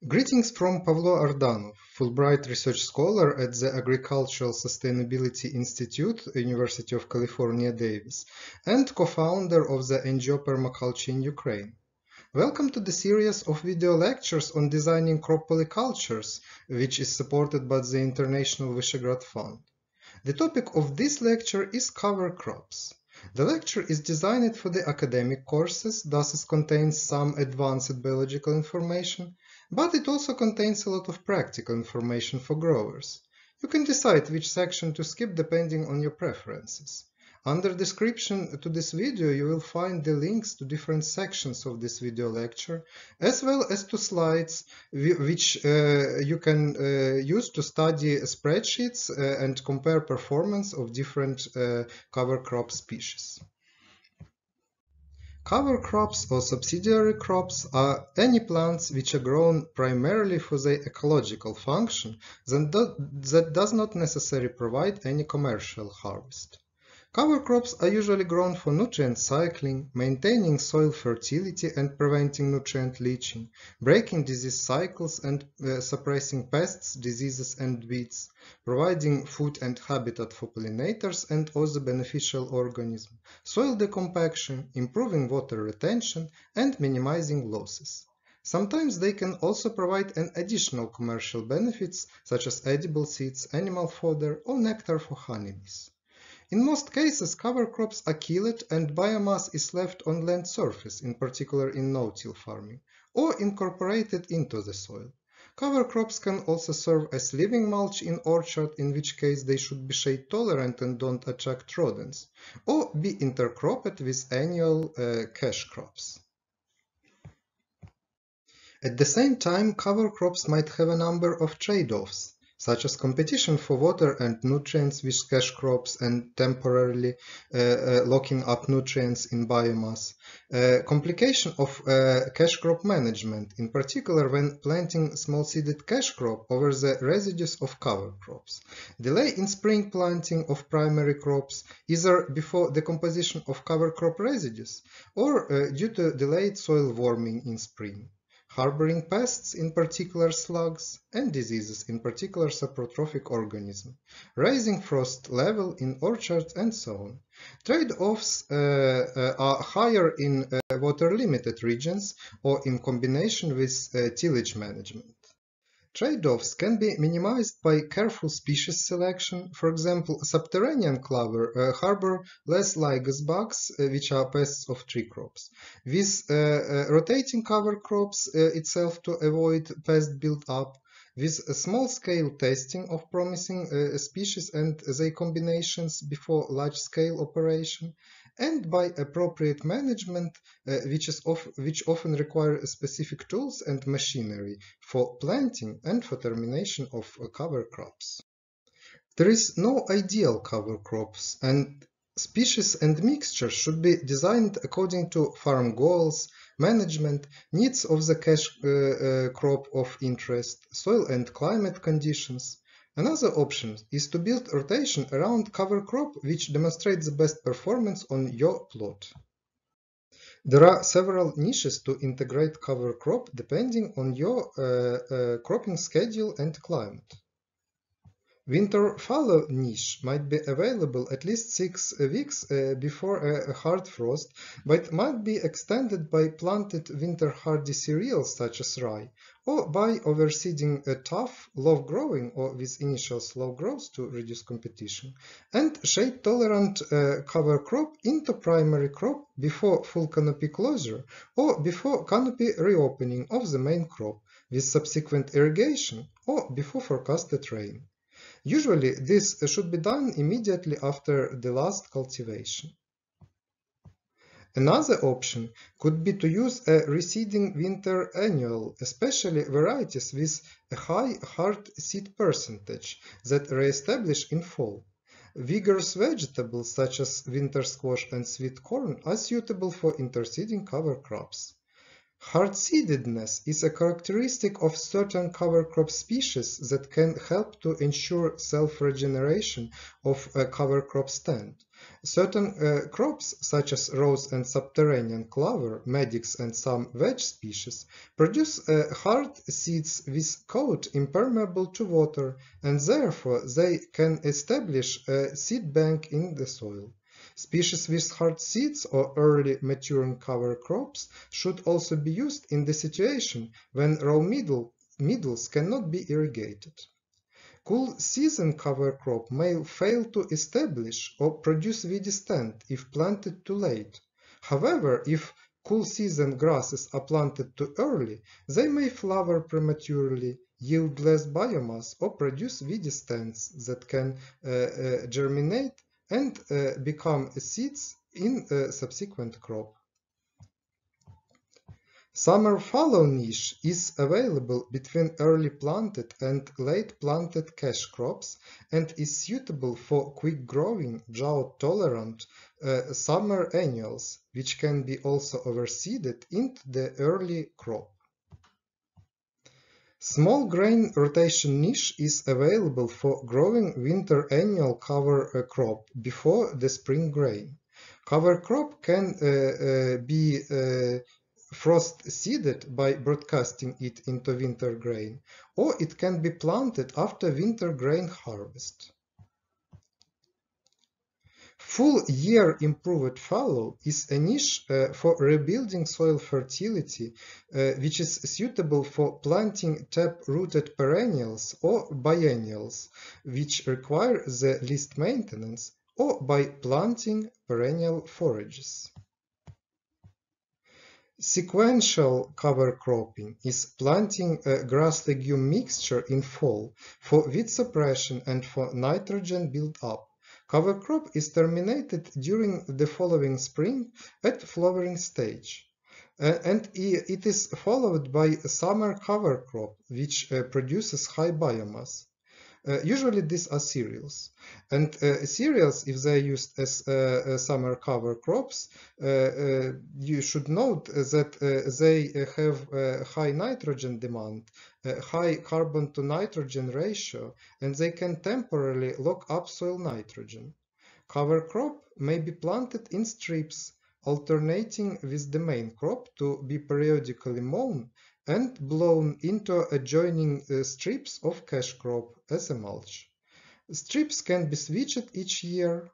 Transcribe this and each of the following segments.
Greetings from Pavlo Ardanov, Fulbright Research Scholar at the Agricultural Sustainability Institute, University of California, Davis, and co-founder of the NGO Permaculture in Ukraine. Welcome to the series of video lectures on designing crop polycultures, which is supported by the International Visegrad Fund. The topic of this lecture is cover crops. The lecture is designed for the academic courses, thus it contains some advanced biological information, but it also contains a lot of practical information for growers. You can decide which section to skip depending on your preferences. Under the description to this video, you will find the links to different sections of this video lecture, as well as to slides which you can use to study spreadsheets and compare performance of different cover crop species. Cover crops or subsidiary crops are any plants which are grown primarily for their ecological function that does not necessarily provide any commercial harvest. Cover crops are usually grown for nutrient cycling, maintaining soil fertility and preventing nutrient leaching, breaking disease cycles and suppressing pests, diseases and weeds, providing food and habitat for pollinators and other beneficial organisms, soil decompaction, improving water retention, and minimizing losses. Sometimes they can also provide an additional commercial benefits such as edible seeds, animal fodder, or nectar for honeybees. In most cases, cover crops are killed and biomass is left on land surface, in particular in no-till farming, or incorporated into the soil. Cover crops can also serve as living mulch in orchard, in which case they should be shade tolerant and don't attract rodents, or be intercropped with annual cash crops. At the same time, cover crops might have a number of trade-offs, such as competition for water and nutrients with cash crops and temporarily locking up nutrients in biomass, complication of cash crop management, in particular when planting small-seeded cash crop over the residues of cover crops, delay in spring planting of primary crops, either before decomposition of cover crop residues or due to delayed soil warming in spring, harboring pests, in particular slugs, and diseases, in particular saprotrophic organisms, raising frost level in orchards, and so on. Trade-offs are higher in water-limited regions or in combination with tillage management. Trade-offs can be minimized by careful species selection. For example, subterranean clover harbor less lygus bugs, which are pests of tree crops. With rotating cover crops itself to avoid pest build-up, with small-scale testing of promising species and their combinations before large-scale operation, and by appropriate management, which often require specific tools and machinery for planting and for termination of cover crops. There is no ideal cover crops, and species and mixtures should be designed according to farm goals, management, needs of the cash crop of interest, soil and climate conditions. Another option is to build rotation around cover crop which demonstrates the best performance on your plot. There are several niches to integrate cover crop depending on your cropping schedule and climate. Winter fallow niche might be available at least 6 weeks before a hard frost, but might be extended by planted winter hardy cereals such as rye, or by overseeding a tough, low-growing or with initial slow growth to reduce competition, and shade-tolerant cover crop into primary crop before full canopy closure or before canopy reopening of the main crop with subsequent irrigation or before forecasted rain. Usually, this should be done immediately after the last cultivation. Another option could be to use a reseeding winter annual, especially varieties with a high hard seed percentage that re-establish in fall. Vigorous vegetables such as winter squash and sweet corn are suitable for interseeding cover crops. Hard-seededness is a characteristic of certain cover crop species that can help to ensure self-regeneration of a cover crop stand. Certain crops, such as rose and subterranean clover, meadows and some veg species, produce hard seeds with coat impermeable to water, and therefore they can establish a seed bank in the soil. Species with hard seeds or early maturing cover crops should also be used in the situation when raw meadows cannot be irrigated. Cool season cover crop may fail to establish or produce weedy stand if planted too late. However, if cool season grasses are planted too early, they may flower prematurely, yield less biomass, or produce weedy stands that can germinate and become seeds in a subsequent crop. Summer fallow niche is available between early planted and late planted cash crops and is suitable for quick-growing, drought-tolerant summer annuals, which can be also overseeded into the early crop. Small grain rotation niche is available for growing winter annual cover crop before the spring grain. Cover crop can be frost seeded by broadcasting it into winter grain, or it can be planted after winter grain harvest. Full year improved fallow is a niche for rebuilding soil fertility, which is suitable for planting tap-rooted perennials or biennials, which require the least maintenance, or by planting perennial forages. Sequential cover cropping is planting a grass-legume mixture in fall for weed suppression and for nitrogen build-up. Cover crop is terminated during the following spring at flowering stage. And it is followed by a summer cover crop, which produces high biomass. Usually these are cereals, and cereals, if they are used as summer cover crops, you should note that they have high nitrogen demand, high carbon to nitrogen ratio, and they can temporarily lock up soil nitrogen. Cover crop may be planted in strips, alternating with the main crop to be periodically mown and blown into adjoining strips of cash crop as a mulch. Strips can be switched each year.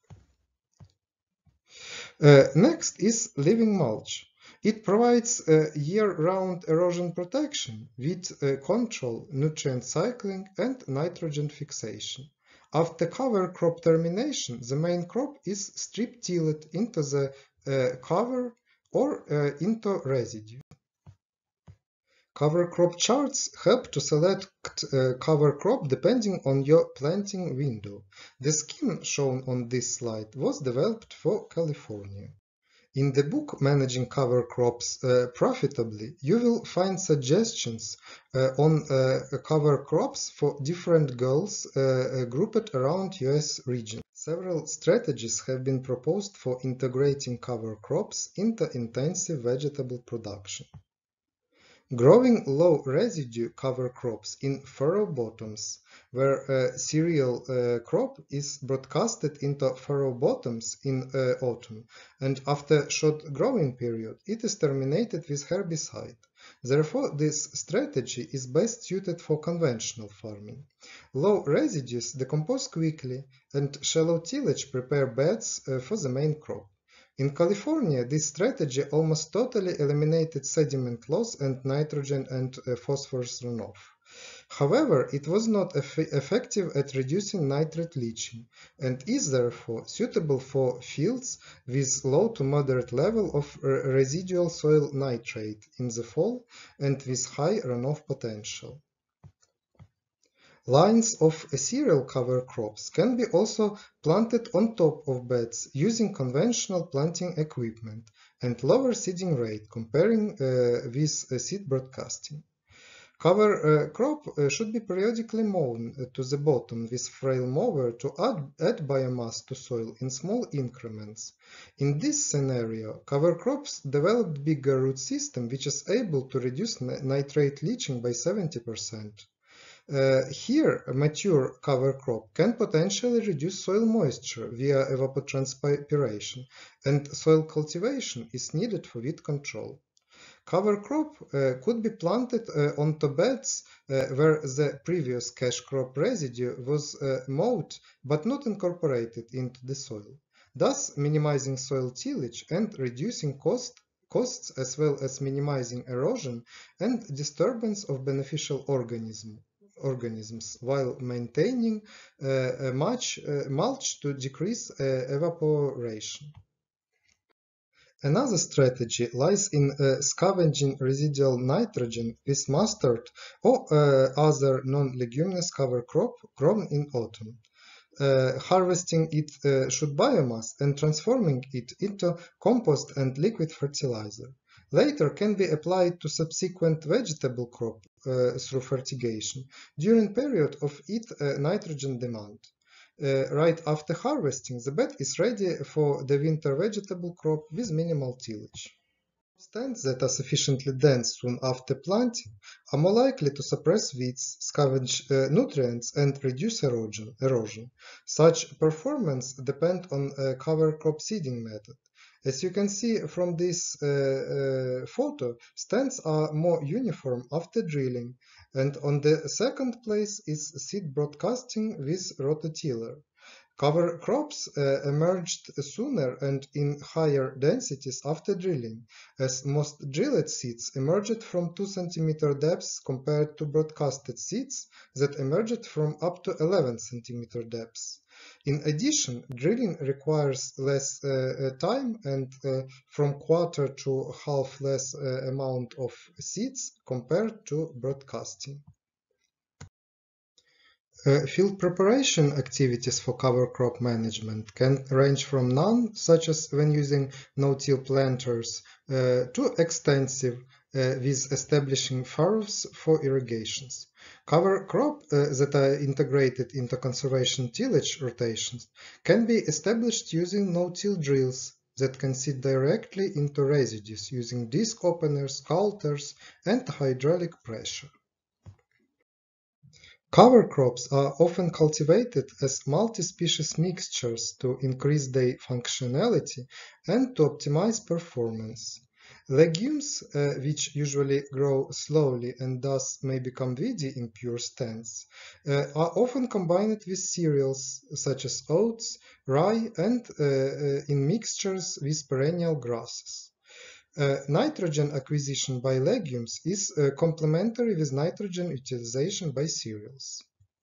Next is living mulch. It provides year-round erosion protection with control, nutrient cycling, and nitrogen fixation. After cover crop termination, the main crop is strip-tilled into the cover or into residue. Cover crop charts help to select cover crop depending on your planting window. The scheme shown on this slide was developed for California. In the book Managing Cover Crops Profitably, you will find suggestions on cover crops for different goals grouped around US regions. Several strategies have been proposed for integrating cover crops into intensive vegetable production. Growing low residue cover crops in furrow bottoms, where a cereal crop is broadcasted into furrow bottoms in autumn, and after short growing period, it is terminated with herbicide. Therefore, this strategy is best suited for conventional farming. Low residues decompose quickly, and shallow tillage prepare beds for the main crop. In California, this strategy almost totally eliminated sediment loss and nitrogen and phosphorus runoff. However, it was not effective at reducing nitrate leaching and is therefore suitable for fields with low to moderate level of residual soil nitrate in the fall and with high runoff potential. Lines of cereal cover crops can be also planted on top of beds using conventional planting equipment and lower seeding rate comparing with seed broadcasting. Cover crop should be periodically mown to the bottom with frail mower to add biomass to soil in small increments. In this scenario, cover crops developed bigger root system which is able to reduce nitrate leaching by 70%. Here, a mature cover crop can potentially reduce soil moisture via evapotranspiration, and soil cultivation is needed for weed control. Cover crop could be planted onto beds where the previous cash crop residue was mowed but not incorporated into the soil, thus minimizing soil tillage and reducing costs as well as minimizing erosion and disturbance of beneficial organisms while maintaining mulch to decrease evaporation. Another strategy lies in scavenging residual nitrogen with mustard or other non-leguminous cover crop grown in autumn. Harvesting it should biomass and transforming it into compost and liquid fertilizer. Later can be applied to subsequent vegetable crop through fertigation during period of its nitrogen demand. Right after harvesting, the bed is ready for the winter vegetable crop with minimal tillage. Stands that are sufficiently dense soon after planting are more likely to suppress weeds, scavenge nutrients, and reduce erosion. Such performance depends on cover crop seeding method. As you can see from this photo, stands are more uniform after drilling, and on the second place is seed broadcasting with rototiller. Cover crops emerged sooner and in higher densities after drilling, as most drilled seeds emerged from 2 cm depths compared to broadcasted seeds that emerged from up to 11 cm depths. In addition, drilling requires less time and from quarter to half less amount of seeds compared to broadcasting. Field preparation activities for cover crop management can range from none, such as when using no-till planters, to extensive, with establishing furrows for irrigations. Cover crop that are integrated into conservation tillage rotations can be established using no-till drills that can seed directly into residues using disc openers, coulters, and hydraulic pressure. Cover crops are often cultivated as multi-species mixtures to increase their functionality and to optimize performance. Legumes, which usually grow slowly and thus may become weedy in pure stands, are often combined with cereals such as oats, rye, and in mixtures with perennial grasses. Nitrogen acquisition by legumes is complementary with nitrogen utilization by cereals.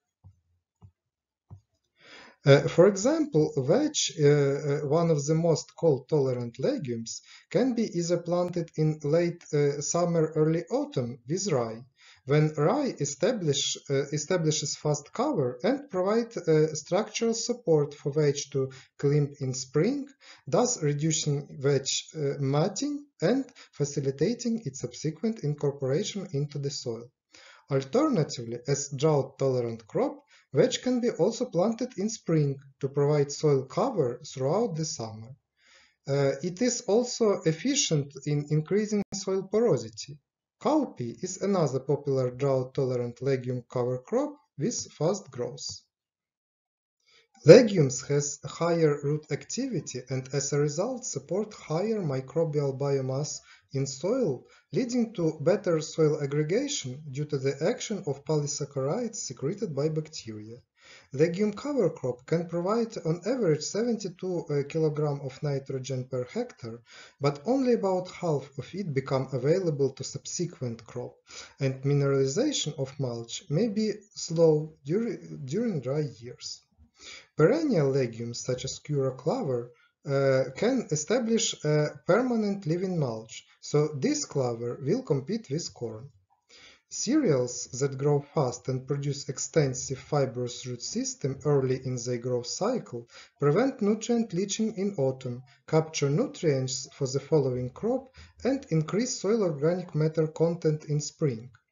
For example, vetch, one of the most cold-tolerant legumes, can be either planted in late summer, early autumn with rye, when rye establishes fast cover and provides structural support for vetch to climb in spring, thus reducing vetch matting and facilitating its subsequent incorporation into the soil. Alternatively, as drought-tolerant crop, vetch can be also planted in spring to provide soil cover throughout the summer. It is also efficient in increasing soil porosity. Cowpea is another popular drought-tolerant legume cover crop with fast growth. Legumes has higher root activity and as a result support higher microbial biomass in soil, leading to better soil aggregation due to the action of polysaccharides secreted by bacteria. Legume cover crop can provide on average 72 kg of nitrogen per hectare, but only about half of it become available to subsequent crop, and mineralization of mulch may be slow during dry years. Perennial legumes such as Cura clover can establish a permanent living mulch, so this clover will compete with corn. Cereals that grow fast and produce extensive fibrous root system early in their growth cycle prevent nutrient leaching in autumn, capture nutrients for the following crop, and increase soil organic matter content in spring.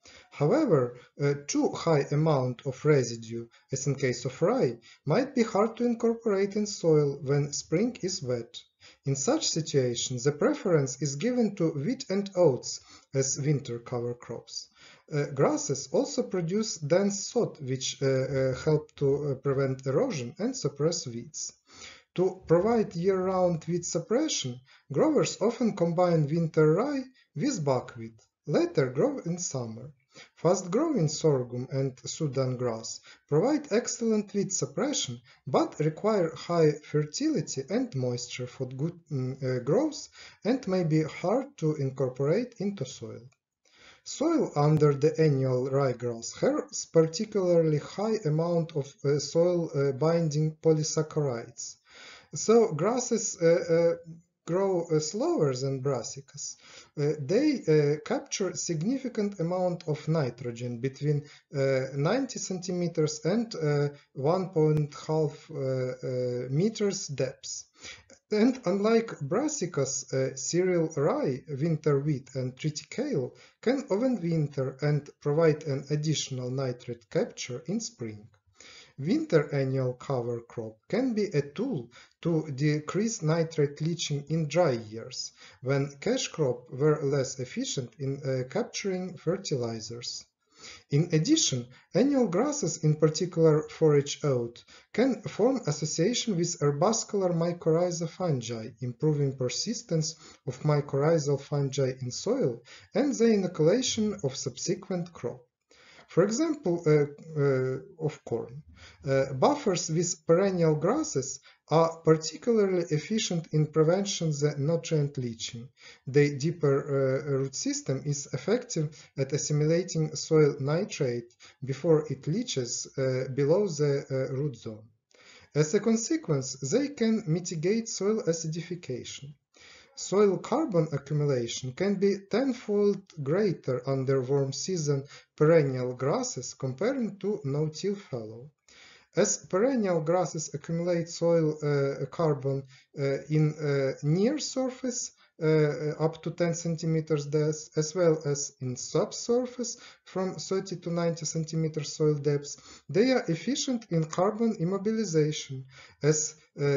However, too high amount of residue, as in case of rye, might be hard to incorporate in soil when spring is wet. In such situations, the preference is given to wheat and oats as winter cover crops. Grasses also produce dense sod, which help to prevent erosion and suppress weeds. To provide year-round weed suppression, growers often combine winter rye with buckwheat, later grow in summer. Fast-growing sorghum and Sudan grass provide excellent weed suppression but require high fertility and moisture for good growth and may be hard to incorporate into soil. Soil under the annual ryegrass has particularly high amount of soil-binding polysaccharides. So grasses grow slower than brassicas. They capture significant amount of nitrogen between 90 centimeters and 1.5 meters depth. And unlike brassicas, cereal rye, winter wheat, and triticale can overwinter and provide an additional nitrate capture in spring. Winter annual cover crop can be a tool to decrease nitrate leaching in dry years, when cash crops were less efficient in capturing fertilizers. In addition, annual grasses, in particular forage oat, can form association with herbuscular mycorrhizal fungi, improving persistence of mycorrhizal fungi in soil and the inoculation of subsequent crop. For example, of corn. Buffers with perennial grasses are particularly efficient in preventing the nutrient leaching. The deeper root system is effective at assimilating soil nitrate before it leaches below the root zone. As a consequence, they can mitigate soil acidification. Soil carbon accumulation can be tenfold greater under warm season perennial grasses compared to no-till fallow. As perennial grasses accumulate soil carbon in near surface up to 10 centimeters depth, as well as in subsurface from 30 to 90 centimeters soil depth, they are efficient in carbon immobilization, as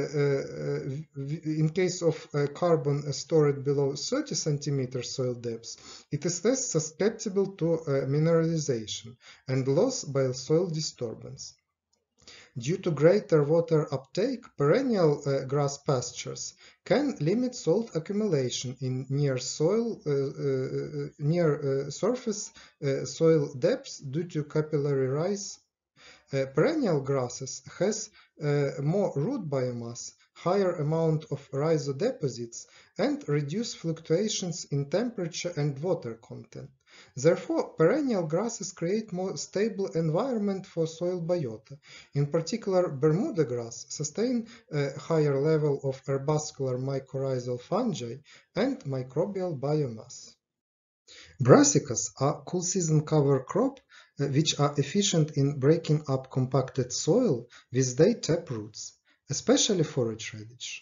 in case of carbon stored below 30 centimeters soil depth, it is less susceptible to mineralization and loss by soil disturbance. Due to greater water uptake, perennial grass pastures can limit salt accumulation in near surface soil depths due to capillary rise. Perennial grasses has more root biomass, higher amount of rhizodeposits, and reduced fluctuations in temperature and water content. Therefore, perennial grasses create more stable environment for soil biota. In particular, Bermuda grass sustain a higher level of herbuscular mycorrhizal fungi and microbial biomass. Brassicas are cool season cover crop which are efficient in breaking up compacted soil with their tap roots, especially forage radish.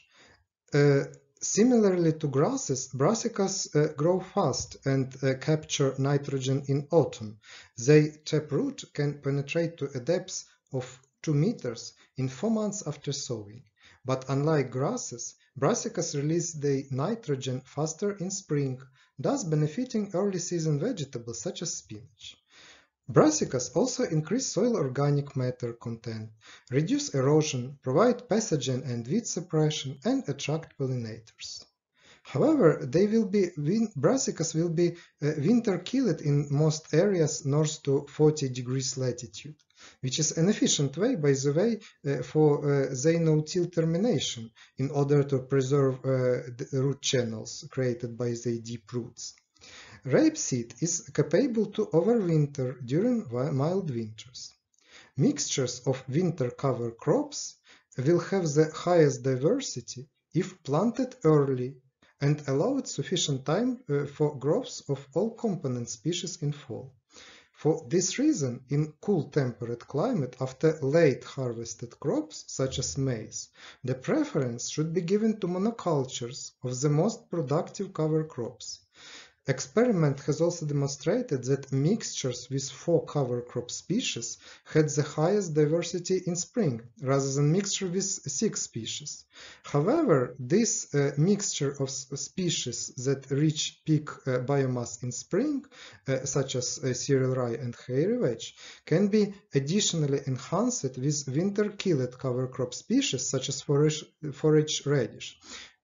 Similarly to grasses, brassicas grow fast and capture nitrogen in autumn. Their taproot can penetrate to a depth of 2 meters in 4 months after sowing. But unlike grasses, brassicas release their nitrogen faster in spring, thus benefiting early season vegetables such as spinach. Brassicas also increase soil organic matter content, reduce erosion, provide pathogen and weed suppression, and attract pollinators. However, brassicas will be winter-killed in most areas north to 40 degrees latitude, which is an efficient way, by the way, for their no-till termination in order to preserve the root channels created by their deep roots. Rapeseed is capable to overwinter during mild winters. Mixtures of winter cover crops will have the highest diversity if planted early and allowed sufficient time for growth of all component species in fall. For this reason, in cool temperate climate after late harvested crops such as maize, the preference should be given to monocultures of the most productive cover crops. Experiment has also demonstrated that mixtures with 4 cover crop species had the highest diversity in spring, rather than mixture with 6 species. However, this mixture of species that reach peak biomass in spring, such as cereal rye and hairy vetch, can be additionally enhanced with winter-killed cover crop species such as forage radish.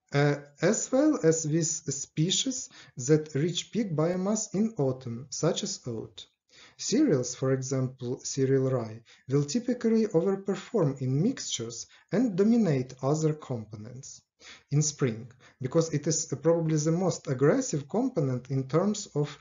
As well as with species that reach peak biomass in autumn, such as oat. Cereals, for example cereal rye, will typically overperform in mixtures and dominate other components in spring, because it is probably the most aggressive component in terms of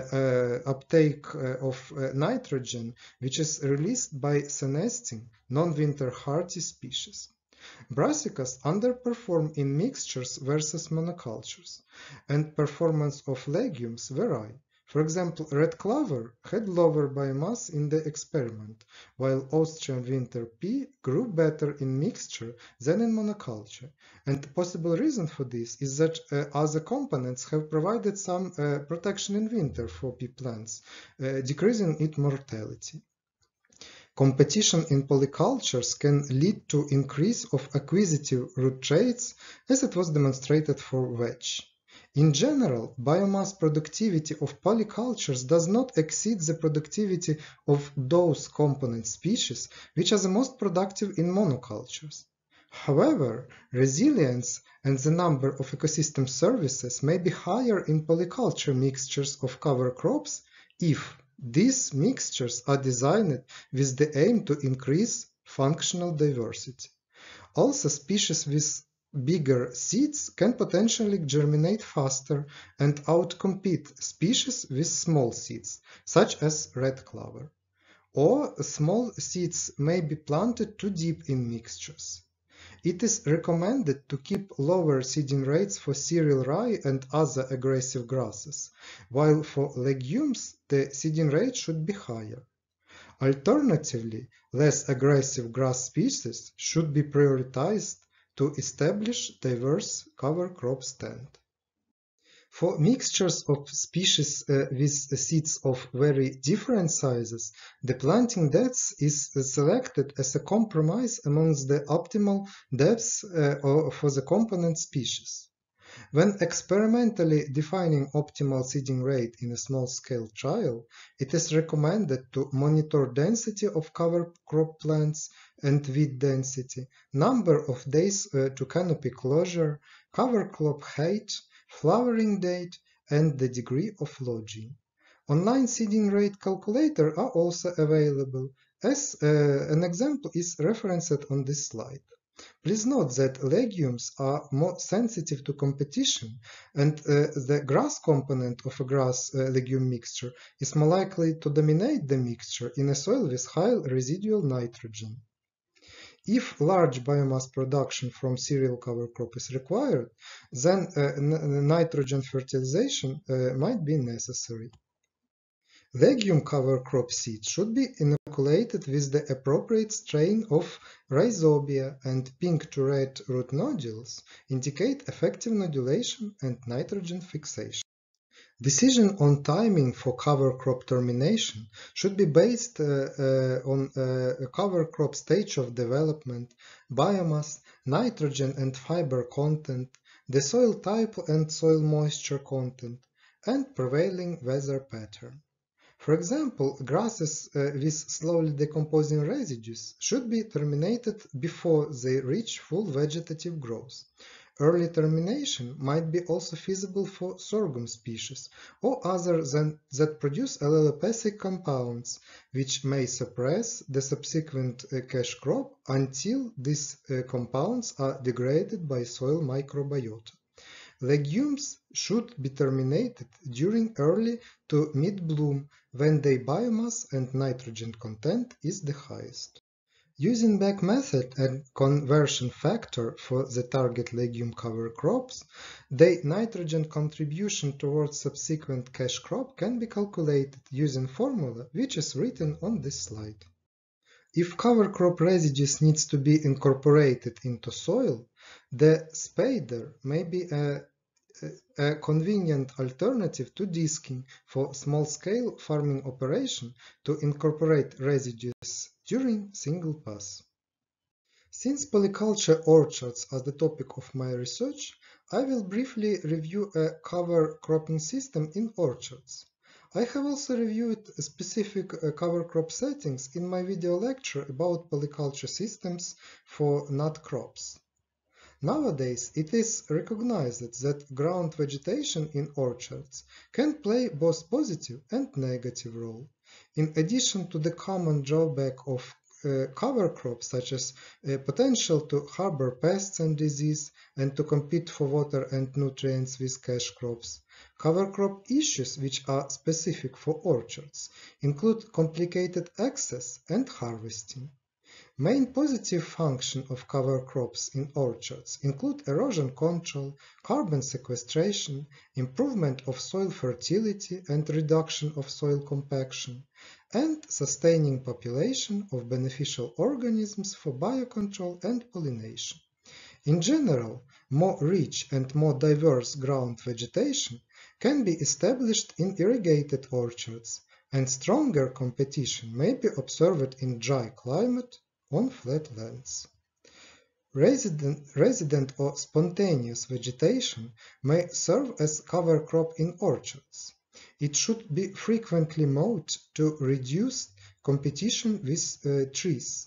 uptake of nitrogen, which is released by senescing non-winter hardy species. Brassicas underperform in mixtures versus monocultures, and performance of legumes vary. For example, red clover had lower biomass in the experiment, while Austrian winter pea grew better in mixture than in monoculture. And the possible reason for this is that other components have provided some protection in winter for pea plants, decreasing its mortality. Competition in polycultures can lead to increase of acquisitive root traits, as it was demonstrated for vetch. In general, biomass productivity of polycultures does not exceed the productivity of those component species which are the most productive in monocultures. However, resilience and the number of ecosystem services may be higher in polyculture mixtures of cover crops if these mixtures are designed with the aim to increase functional diversity. Also, species with bigger seeds can potentially germinate faster and outcompete species with small seeds, such as red clover. Or small seeds may be planted too deep in mixtures. It is recommended to keep lower seeding rates for cereal rye and other aggressive grasses, while for legumes the seeding rate should be higher. Alternatively, less aggressive grass species should be prioritized to establish diverse cover crop stand. For mixtures of species with seeds of very different sizes, the planting depth is selected as a compromise amongst the optimal depths for the component species. When experimentally defining optimal seeding rate in a small-scale trial, it is recommended to monitor density of cover crop plants and weed density, number of days to canopy closure, cover crop height, flowering date, and the degree of lodging. Online seeding rate calculator are also available, as an example is referenced on this slide. Please note that legumes are more sensitive to competition, and the grass component of a grass-legume mixture is more likely to dominate the mixture in a soil with high residual nitrogen. If large biomass production from cereal cover crop is required, then nitrogen fertilization might be necessary. Legume cover crop seeds should be inoculated with the appropriate strain of rhizobia, and pink to red root nodules indicate effective nodulation and nitrogen fixation. Decision on timing for cover crop termination should be based on a cover crop stage of development, biomass, nitrogen and fiber content, the soil type and soil moisture content, and prevailing weather pattern. For example, grasses with slowly decomposing residues should be terminated before they reach full vegetative growth. Early termination might be also feasible for sorghum species or others that produce allelopathic compounds, which may suppress the subsequent cash crop until these compounds are degraded by soil microbiota. Legumes should be terminated during early to mid-bloom when their biomass and nitrogen content is the highest. Using back method and conversion factor for the target legume cover crops, the nitrogen contribution towards subsequent cash crop can be calculated using formula which is written on this slide. If cover crop residues needs to be incorporated into soil, the spader may be a a convenient alternative to disking for small-scale farming operation to incorporate residues during single pass. Since polyculture orchards are the topic of my research, I will briefly review a cover cropping system in orchards. I have also reviewed specific cover crop settings in my video lecture about polyculture systems for nut crops. Nowadays, it is recognized that ground vegetation in orchards can play both positive and negative role. In addition to the common drawback of cover crops, such as potential to harbor pests and disease and to compete for water and nutrients with cash crops, cover crop issues which are specific for orchards include complicated access and harvesting. Main positive functions of cover crops in orchards include erosion control, carbon sequestration, improvement of soil fertility and reduction of soil compaction, and sustaining population of beneficial organisms for biocontrol and pollination. In general, more rich and more diverse ground vegetation can be established in irrigated orchards, and stronger competition may be observed in dry climate on flat lands. Resident or spontaneous vegetation may serve as cover crop in orchards. It should be frequently mowed to reduce competition with trees.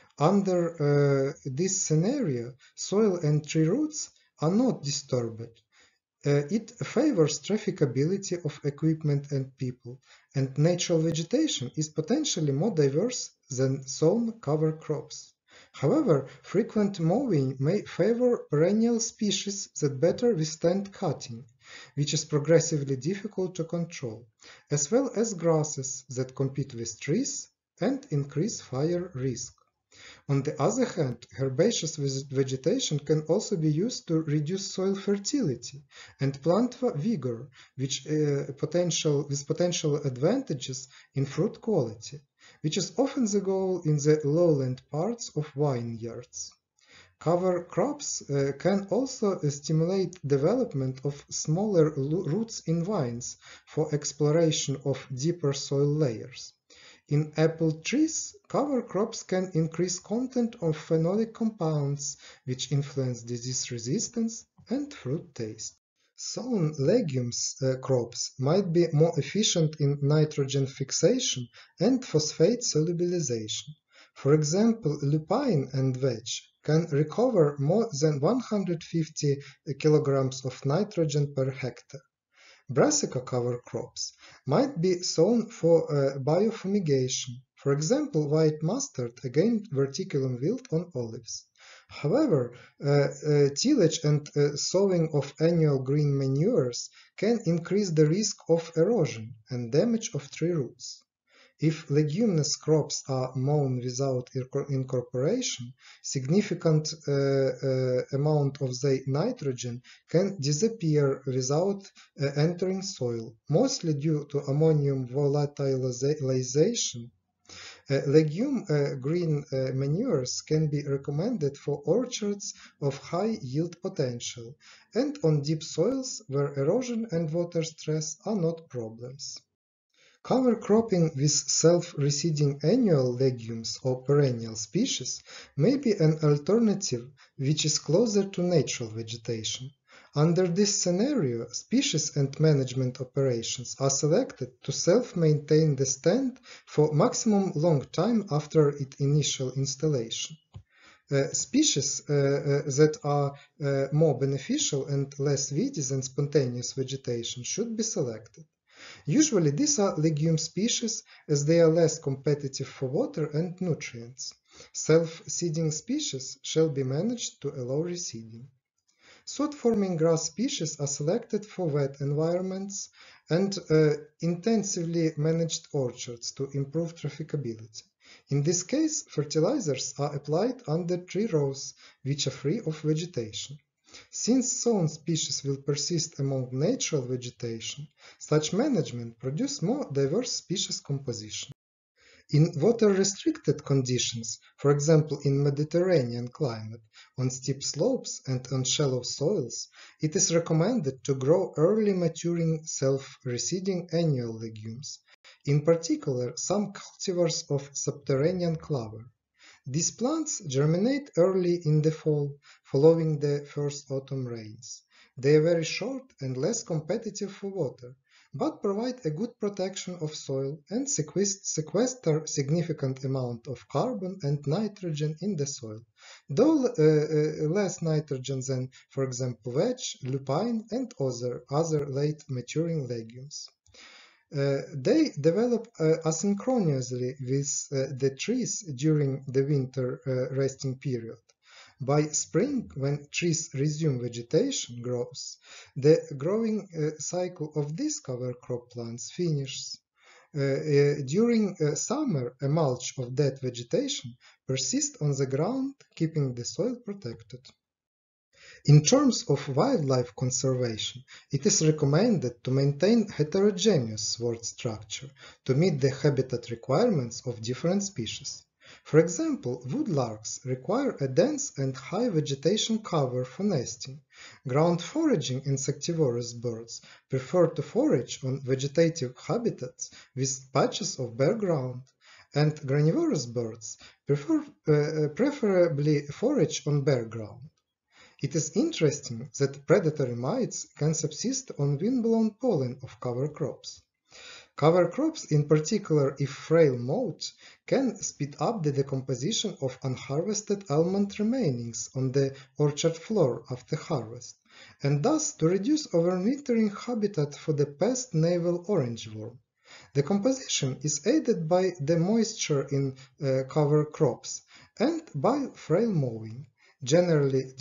Under this scenario, soil and tree roots are not disturbed. It favors trafficability of equipment and people, and natural vegetation is potentially more diverse than sown cover crops. However, frequent mowing may favor perennial species that better withstand cutting, which is progressively difficult to control, as well as grasses that compete with trees and increase fire risk. On the other hand, herbaceous vegetation can also be used to reduce soil fertility and plant vigor, with potential advantages in fruit quality, which is often the goal in the lowland parts of vineyards. Cover crops can also stimulate development of smaller roots in vines for exploration of deeper soil layers. In apple trees, cover crops can increase content of phenolic compounds, which influence disease resistance and fruit taste. Sown legumes crops might be more efficient in nitrogen fixation and phosphate solubilization. For example, lupine and vetch can recover more than 150 kilograms of nitrogen per hectare. Brassica cover crops might be sown for biofumigation, for example white mustard against verticillium wilt on olives. However, tillage and sowing of annual green manures can increase the risk of erosion and damage of tree roots. If leguminous crops are mown without incorporation, significant amount of the nitrogen can disappear without entering soil, mostly due to ammonium volatilization. Legume green manures can be recommended for orchards of high yield potential and on deep soils where erosion and water stress are not problems. Cover cropping with self-reseeding annual legumes or perennial species may be an alternative which is closer to natural vegetation. Under this scenario, species and management operations are selected to self-maintain the stand for maximum long time after its initial installation. Species that are more beneficial and less weedy than spontaneous vegetation should be selected. Usually these are legume species as they are less competitive for water and nutrients. Self-seeding species shall be managed to allow reseeding. Sod-forming grass species are selected for wet environments and intensively managed orchards to improve trafficability. In this case, fertilizers are applied under tree rows, which are free of vegetation. Since sown species will persist among natural vegetation, such management produces more diverse species composition. In water-restricted conditions, for example in Mediterranean climate, on steep slopes and on shallow soils, it is recommended to grow early maturing self-reseeding annual legumes, in particular some cultivars of subterranean clover. These plants germinate early in the fall, following the first autumn rains. They are very short and less competitive for water, but provide a good protection of soil and sequester significant amount of carbon and nitrogen in the soil, though less nitrogen than, for example, vetch, lupine, and other late maturing legumes. They develop asynchronously with the trees during the winter resting period. By spring, when trees resume vegetation growth, the growing cycle of these cover crop plants finishes. During summer, a mulch of dead vegetation persists on the ground, keeping the soil protected. In terms of wildlife conservation, it is recommended to maintain heterogeneous sword structure to meet the habitat requirements of different species. For example, woodlarks require a dense and high vegetation cover for nesting. Ground foraging insectivorous birds prefer to forage on vegetative habitats with patches of bare ground, and granivorous birds preferably forage on bare ground. It is interesting that predatory mites can subsist on wind-blown pollen of cover crops. Cover crops, in particular if frail mowed, can speed up the decomposition of unharvested almond remainings on the orchard floor after harvest, and thus to reduce overwintering habitat for the pest navel orangeworm. The composition is aided by the moisture in cover crops and by frail mowing, generally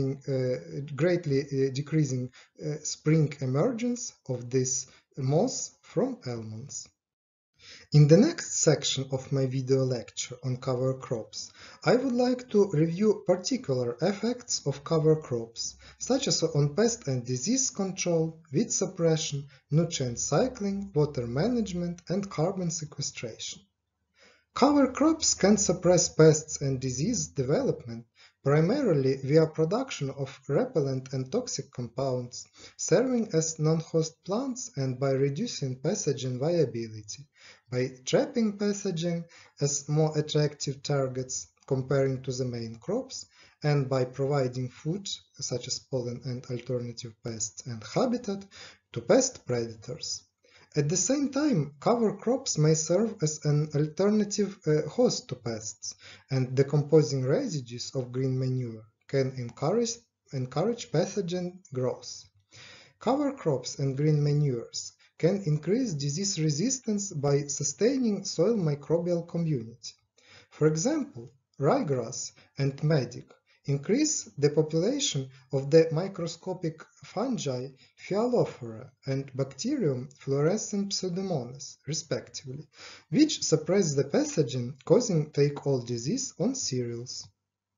greatly decreasing spring emergence of this moss from almonds. In the next section of my video lecture on cover crops, I would like to review particular effects of cover crops, such as on pest and disease control, weed suppression, nutrient cycling, water management, and carbon sequestration. Cover crops can suppress pests and disease development primarily via production of repellent and toxic compounds, serving as non-host plants, and by reducing pathogen viability, by trapping pathogen as more attractive targets comparing to the main crops, and by providing food, such as pollen and alternative pests, and habitat to pest predators. At the same time, cover crops may serve as an alternative host to pests, and decomposing residues of green manure can encourage pathogen growth. Cover crops and green manures can increase disease resistance by sustaining soil microbial community. For example, ryegrass and medic increase the population of the microscopic fungi Phyalophora and bacterium fluorescent Pseudomonas, respectively, which suppress the pathogen causing take-all disease on cereals.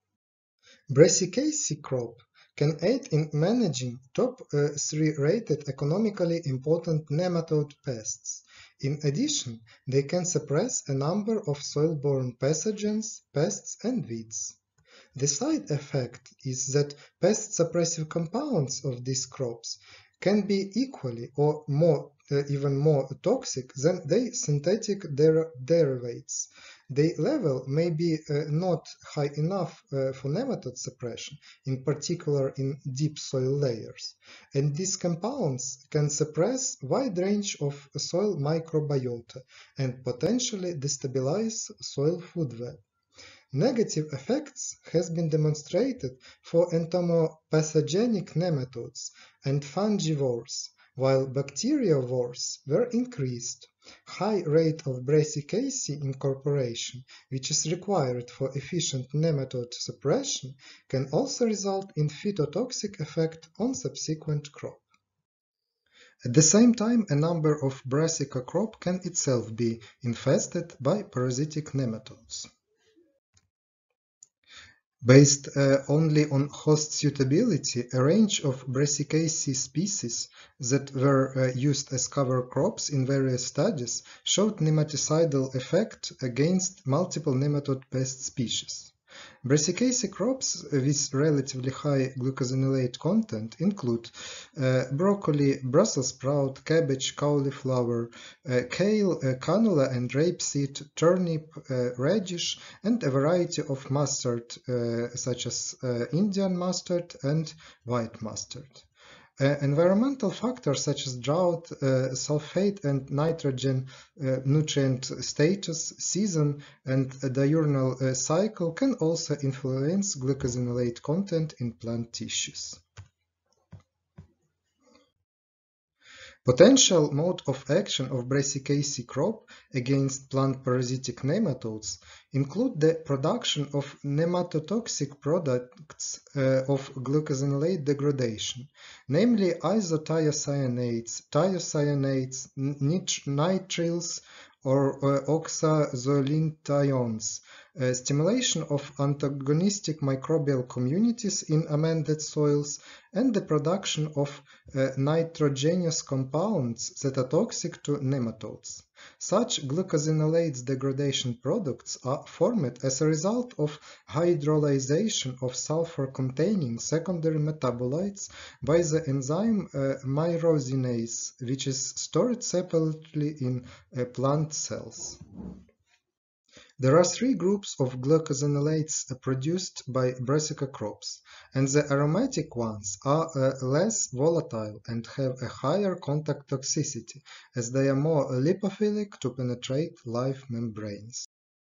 Brassicaceae crop can aid in managing top 3 rated economically important nematode pests. In addition, they can suppress a number of soil-borne pathogens, pests, and weeds. The side effect is that pest-suppressive compounds of these crops can be equally or even more toxic than their synthetic derivatives. Their level may be not high enough for nematode suppression, in particular in deep soil layers, and these compounds can suppress a wide range of soil microbiota and potentially destabilize soil food web. Negative effects has been demonstrated for entomopathogenic nematodes and fungivores, while bacteriivores were increased. High rate of Brassicaceae incorporation, which is required for efficient nematode suppression, can also result in phytotoxic effect on subsequent crop. At the same time, a number of Brassica crop can itself be infested by parasitic nematodes. Based only on host suitability, a range of Brassicaceae species that were used as cover crops in various studies showed nematicidal effect against multiple nematode pest species. Brassicaceae crops with relatively high glucosinolate content include broccoli, Brussels sprout, cabbage, cauliflower, kale, canola and rapeseed, turnip, radish, and a variety of mustard such as Indian mustard and white mustard. Environmental factors such as drought, sulfate and nitrogen nutrient status, season, and diurnal cycle can also influence glucosinolate content in plant tissues. Potential mode of action of Brassicaceae crop against plant parasitic nematodes include the production of nematotoxic products of glucosinolate degradation, namely isothiocyanates, thiocyanates, nitriles, or oxazolinthiones, stimulation of antagonistic microbial communities in amended soils, and the production of nitrogenous compounds that are toxic to nematodes. Such glucosinolates degradation products are formed as a result of hydrolyzation of sulfur-containing secondary metabolites by the enzyme myrosinase, which is stored separately in plant cells. There are three groups of glucosinolates produced by brassica crops, and the aromatic ones are less volatile and have a higher contact toxicity, as they are more lipophilic to penetrate live membranes.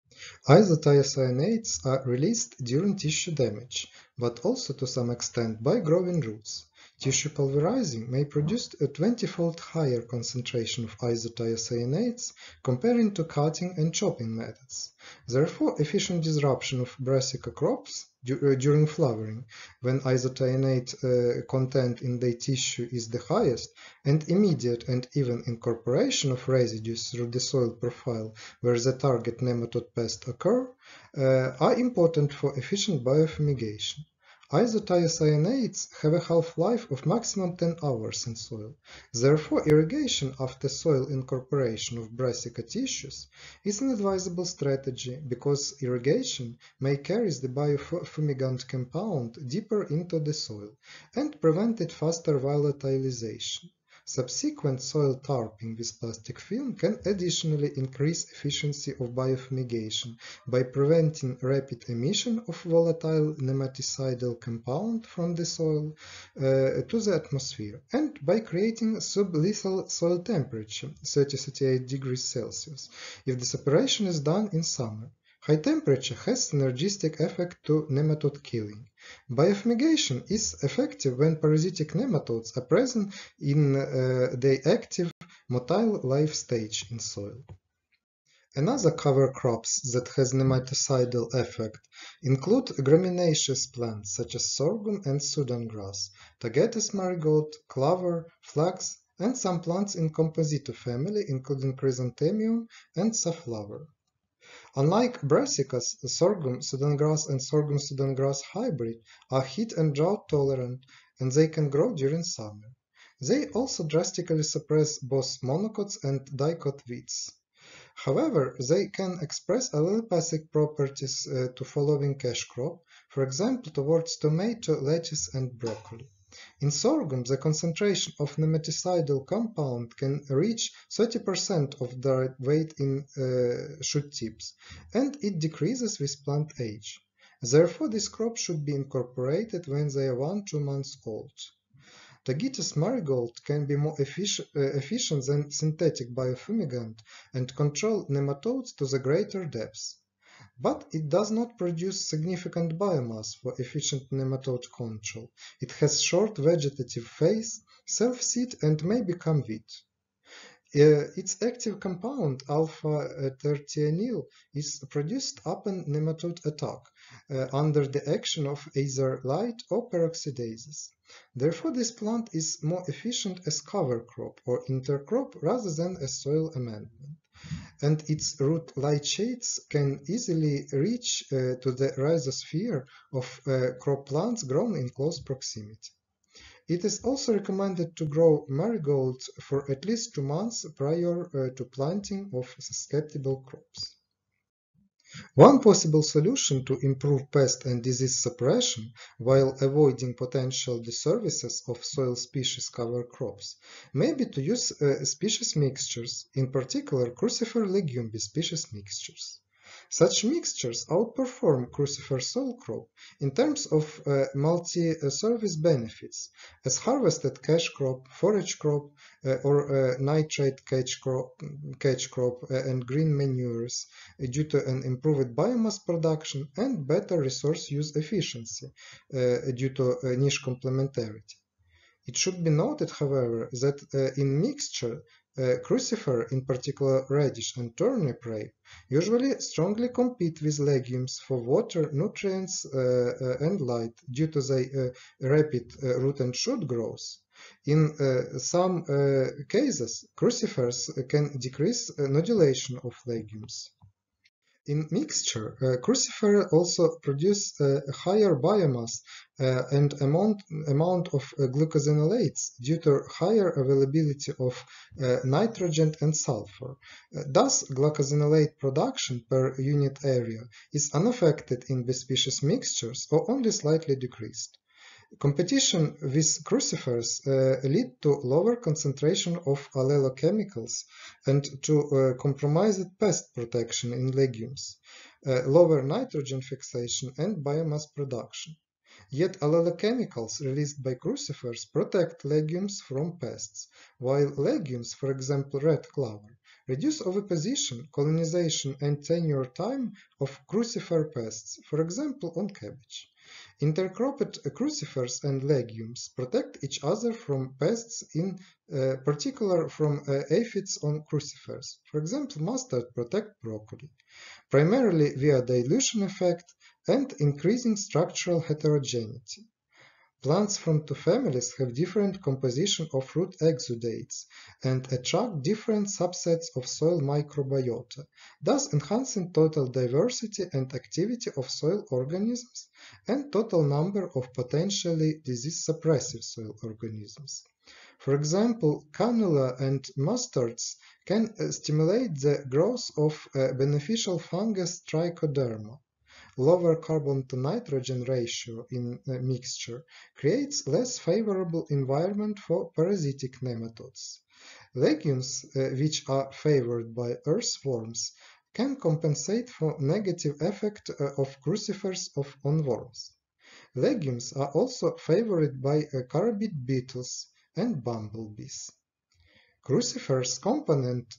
Isothiocyanates are released during tissue damage, but also to some extent by growing roots. Tissue pulverizing may produce a 20-fold higher concentration of isothiocyanates comparing to cutting and chopping methods. Therefore, efficient disruption of brassica crops during flowering, when isothiocyanate content in their tissue is the highest, and immediate and even incorporation of residues through the soil profile where the target nematode pest occur, are important for efficient biofumigation. Isothiocyanates have a half-life of maximum 10 hours in soil. Therefore, irrigation after soil incorporation of brassica tissues is an advisable strategy because irrigation may carry the biofumigant compound deeper into the soil and prevent its faster volatilization. Subsequent soil tarping with plastic film can additionally increase efficiency of biofumigation by preventing rapid emission of volatile nematicidal compound from the soil to the atmosphere, and by creating sublethal soil temperature, 30-38 degrees Celsius, if the separation is done in summer. High temperature has synergistic effect to nematode killing. Biofumigation is effective when parasitic nematodes are present in the active motile life stage in soil. Another cover crops that has nematicidal effect include gramineaceous plants such as sorghum and Sudan grass, tagetes marigold, clover, flax, and some plants in Composita family including chrysanthemum and safflower. Unlike brassicas, sorghum Sudan grass and sorghum Sudan grass hybrid are heat and drought tolerant, and they can grow during summer. They also drastically suppress both monocots and dicot weeds. However, they can express allelopathic properties to following cash crop, for example towards tomato, lettuce, and broccoli. In sorghum, the concentration of nematicidal compound can reach 30% of their weight in shoot tips, and it decreases with plant age. Therefore, this crop should be incorporated when they are 1–2 months old. Tagetes marigold can be more efficient than synthetic biofumigant and control nematodes to the greater depths. But it does not produce significant biomass for efficient nematode control. It has short vegetative phase, self-seed, and may become wheat. Its active compound, alpha-tertianyl, is produced upon nematode attack under the action of either light or peroxidases. Therefore, this plant is more efficient as cover crop or intercrop rather than as soil amendment. and its root light shades can easily reach to the rhizosphere of crop plants grown in close proximity. It is also recommended to grow marigolds for at least 2 months prior to planting of susceptible crops. One possible solution to improve pest and disease suppression while avoiding potential disservices of soil species cover crops may be to use species mixtures, in particular crucifer legume species mixtures. Such mixtures outperform crucifer soil crop in terms of multi-service benefits, as harvested cash crop, forage crop, or nitrate catch crop and green manures due to an improved biomass production and better resource use efficiency due to niche complementarity. It should be noted, however, that in mixture, crucifer, in particular radish and turnip rape, usually strongly compete with legumes for water, nutrients, and light due to their rapid root and shoot growth. In some cases, crucifers can decrease nodulation of legumes. In mixture, crucifer also produce a higher biomass and amount of glucosinolates due to higher availability of nitrogen and sulfur. Thus, glucosinolate production per unit area is unaffected in bispecies mixtures or only slightly decreased. Competition with crucifers lead to lower concentration of allelochemicals and to compromised pest protection in legumes, lower nitrogen fixation and biomass production. Yet allelochemicals released by crucifers protect legumes from pests, while legumes, for example red clover, reduce oviposition, colonization and tenure time of crucifer pests, for example on cabbage. Intercropped crucifers and legumes protect each other from pests, in particular from aphids on crucifers. For example, mustard protects broccoli, primarily via dilution effect and increasing structural heterogeneity. Plants from two families have different composition of root exudates and attract different subsets of soil microbiota, thus enhancing total diversity and activity of soil organisms and total number of potentially disease-suppressive soil organisms. For example, cannula and mustards can stimulate the growth of beneficial fungus trichoderma. Lower carbon-to-nitrogen ratio in a mixture creates less favorable environment for parasitic nematodes. Legumes, which are favored by earthworms, can compensate for negative effect of crucifers on worms. Legumes are also favored by carbid beetles and bumblebees. Crucifers complement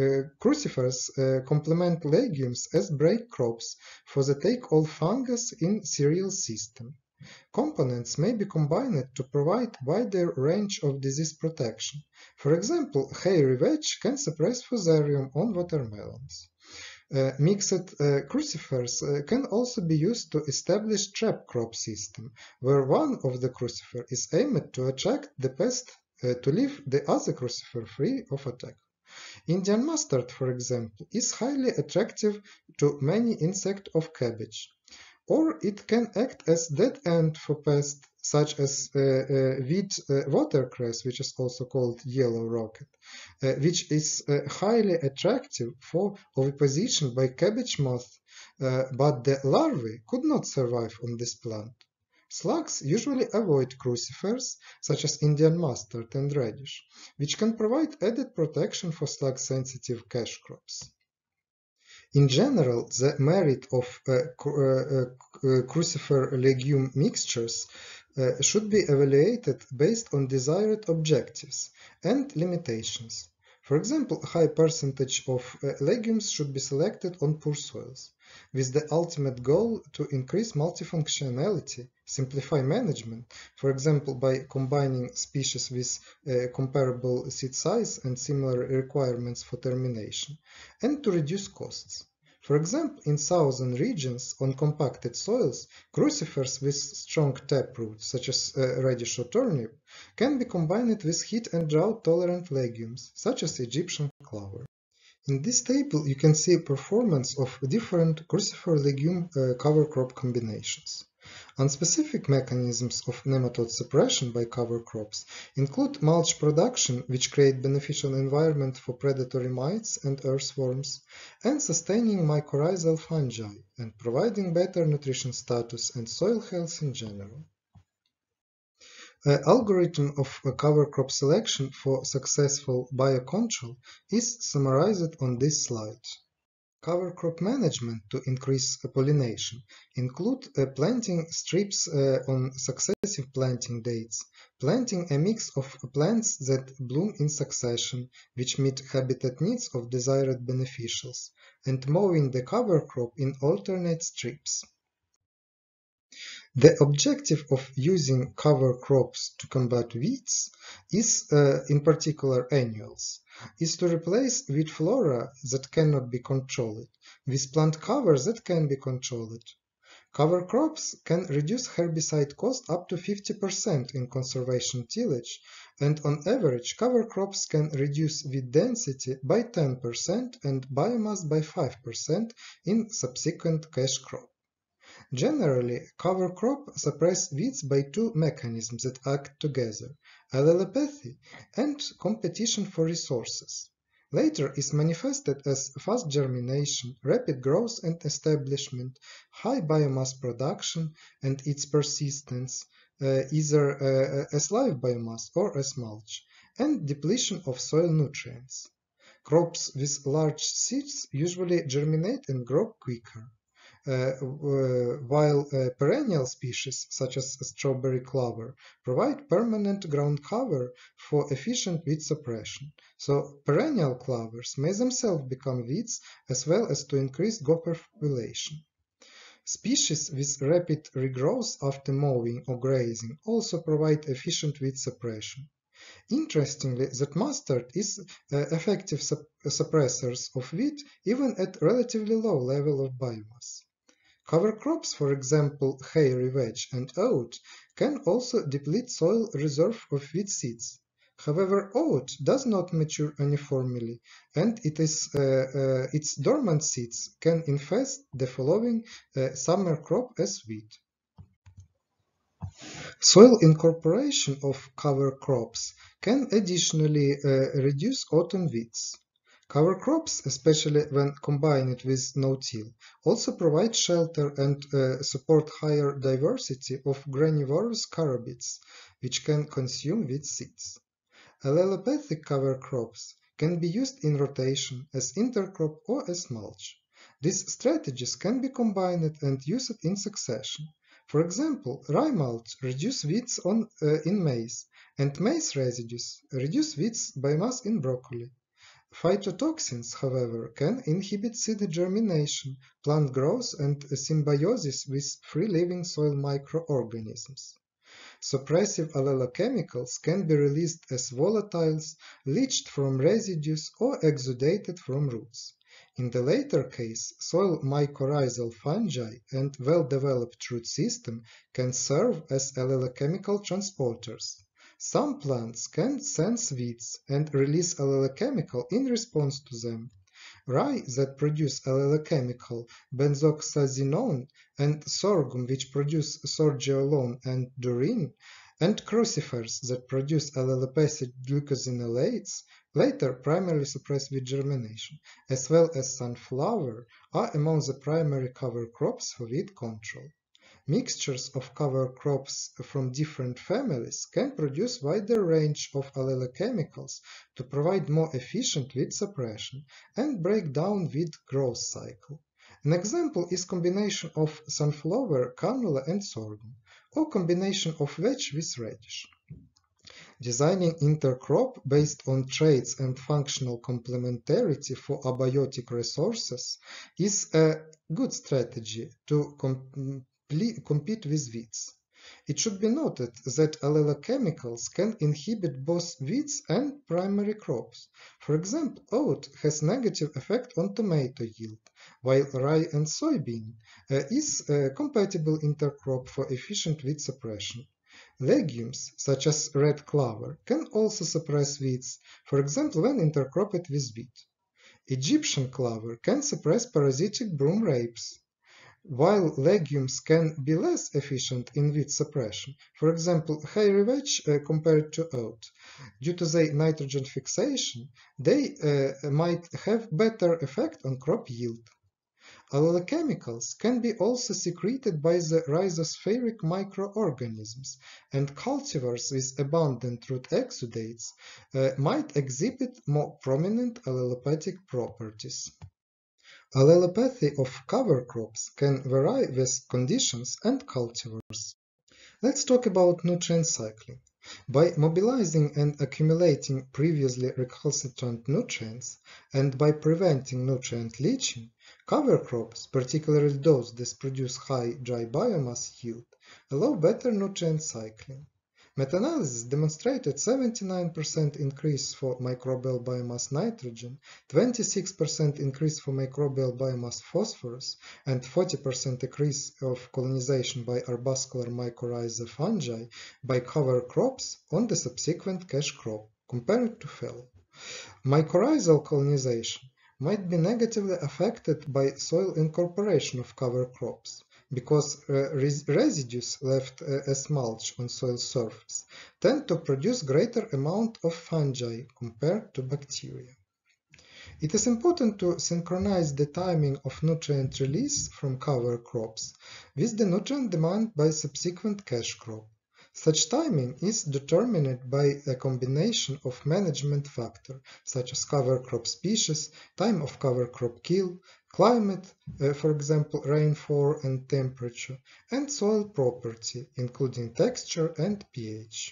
legumes as break crops for the take-all fungus in cereal system. Components may be combined to provide wider range of disease protection. For example, hairy vetch can suppress fusarium on watermelons. Mixed crucifers can also be used to establish trap crop system, where one of the crucifer is aimed to attract the pest to leave the other crucifer free of attack. Indian mustard, for example, is highly attractive to many insects of cabbage, or it can act as dead end for pests such as wheat watercress, which is also called yellow rocket, which is highly attractive for oviposition by cabbage moth, but the larvae could not survive on this plant. Slugs usually avoid crucifers, such as Indian mustard and radish, which can provide added protection for slug-sensitive cash crops. In general, the merit of crucifer legume mixtures should be evaluated based on desired objectives and limitations. For example, a high percentage of legumes should be selected on poor soils, with the ultimate goal to increase multifunctionality, simplify management, for example by combining species with comparable seed size and similar requirements for termination, and to reduce costs. For example, in southern regions on compacted soils, crucifers with strong taproot, such as radish or turnip, can be combined with heat and drought-tolerant legumes, such as Egyptian clover. In this table, you can see performance of different crucifer legume cover crop combinations. Unspecific mechanisms of nematode suppression by cover crops include mulch production, which create beneficial environment for predatory mites and earthworms, and sustaining mycorrhizal fungi and providing better nutrition status and soil health in general. Algorithm of cover crop selection for successful biocontrol is summarized on this slide. Cover crop management to increase pollination include planting strips on successive planting dates, planting a mix of plants that bloom in succession, which meet habitat needs of desired beneficials, and mowing the cover crop in alternate strips. The objective of using cover crops to combat weeds is, in particular annuals, is to replace weed flora that cannot be controlled with plant cover that can be controlled. Cover crops can reduce herbicide cost up to 50% in conservation tillage, and on average cover crops can reduce weed density by 10% and biomass by 5% in subsequent cash crop. Generally, cover crop suppress weeds by two mechanisms that act together: allelopathy and competition for resources. Later is manifested as fast germination, rapid growth and establishment, high biomass production and its persistence, either as live biomass or as mulch, and depletion of soil nutrients. Crops with large seeds usually germinate and grow quicker. While perennial species such as strawberry clover provide permanent ground cover for efficient weed suppression, so perennial clovers may themselves become weeds as well as to increase gopher population. Species with rapid regrowth after mowing or grazing also provide efficient weed suppression. Interestingly, that mustard is effective suppressors of weed even at relatively low level of biomass. Cover crops, for example hairy vetch and oat, can also deplete soil reserve of weed seeds. However, oat does not mature uniformly, and its dormant seeds can infest the following summer crop as weed. Soil incorporation of cover crops can additionally reduce autumn weeds. Cover crops, especially when combined with no-till, also provide shelter and support higher diversity of granivorous carabids, which can consume weed seeds. Allelopathic cover crops can be used in rotation as intercrop or as mulch. These strategies can be combined and used in succession. For example, rye mulch reduces weeds in maize, and maize residues reduce weeds biomass in broccoli. Phytotoxins, however, can inhibit seed germination, plant growth, and symbiosis with free-living soil microorganisms. Suppressive allelochemicals can be released as volatiles, leached from residues, or exudated from roots. In the latter case, soil mycorrhizal fungi and well-developed root system can serve as allelochemical transporters. Some plants can sense weeds and release allelochemical in response to them. Rye that produce allelochemical benzoxazinone and sorghum which produce sorgiolone and durine, and crucifers that produce allelopathic glucosinolates later primarily suppress weed germination, as well as sunflower are among the primary cover crops for weed control. Mixtures of cover crops from different families can produce wider range of allelochemicals to provide more efficient weed suppression and break down weed growth cycle. An example is combination of sunflower, canola and sorghum, or combination of vetch with radish. Designing intercrop based on traits and functional complementarity for abiotic resources is a good strategy to compete with weeds. It should be noted that allelochemicals can inhibit both weeds and primary crops. For example, oat has negative effect on tomato yield, while rye and soybean is a compatible intercrop for efficient weed suppression. Legumes, such as red clover, can also suppress weeds, for example when intercropped with wheat. Egyptian clover can suppress parasitic broom rapes, while legumes can be less efficient in weed suppression. For example, hairy vetch compared to oat. Due to their nitrogen fixation, they might have better effect on crop yield. Allelochemicals can be also secreted by the rhizospheric microorganisms, and cultivars with abundant root exudates might exhibit more prominent allelopathic properties. Allelopathy of cover crops can vary with conditions and cultivars. Let's talk about nutrient cycling. By mobilizing and accumulating previously recalcitrant nutrients, and by preventing nutrient leaching, cover crops, particularly those that produce high dry biomass yield, allow better nutrient cycling. Meta-analysis demonstrated 79% increase for microbial biomass nitrogen, 26% increase for microbial biomass phosphorus, and 40% increase of colonization by arbuscular mycorrhiza fungi by cover crops on the subsequent cash crop, compared to fallow. Mycorrhizal colonization might be negatively affected by soil incorporation of cover crops, because residues left as mulch on soil surface tend to produce greater amount of fungi compared to bacteria. It is important to synchronize the timing of nutrient release from cover crops with the nutrient demand by subsequent cash crop. Such timing is determined by a combination of management factors, such as cover crop species, time of cover crop kill, climate, for example rainfall and temperature, and soil property, including texture and pH.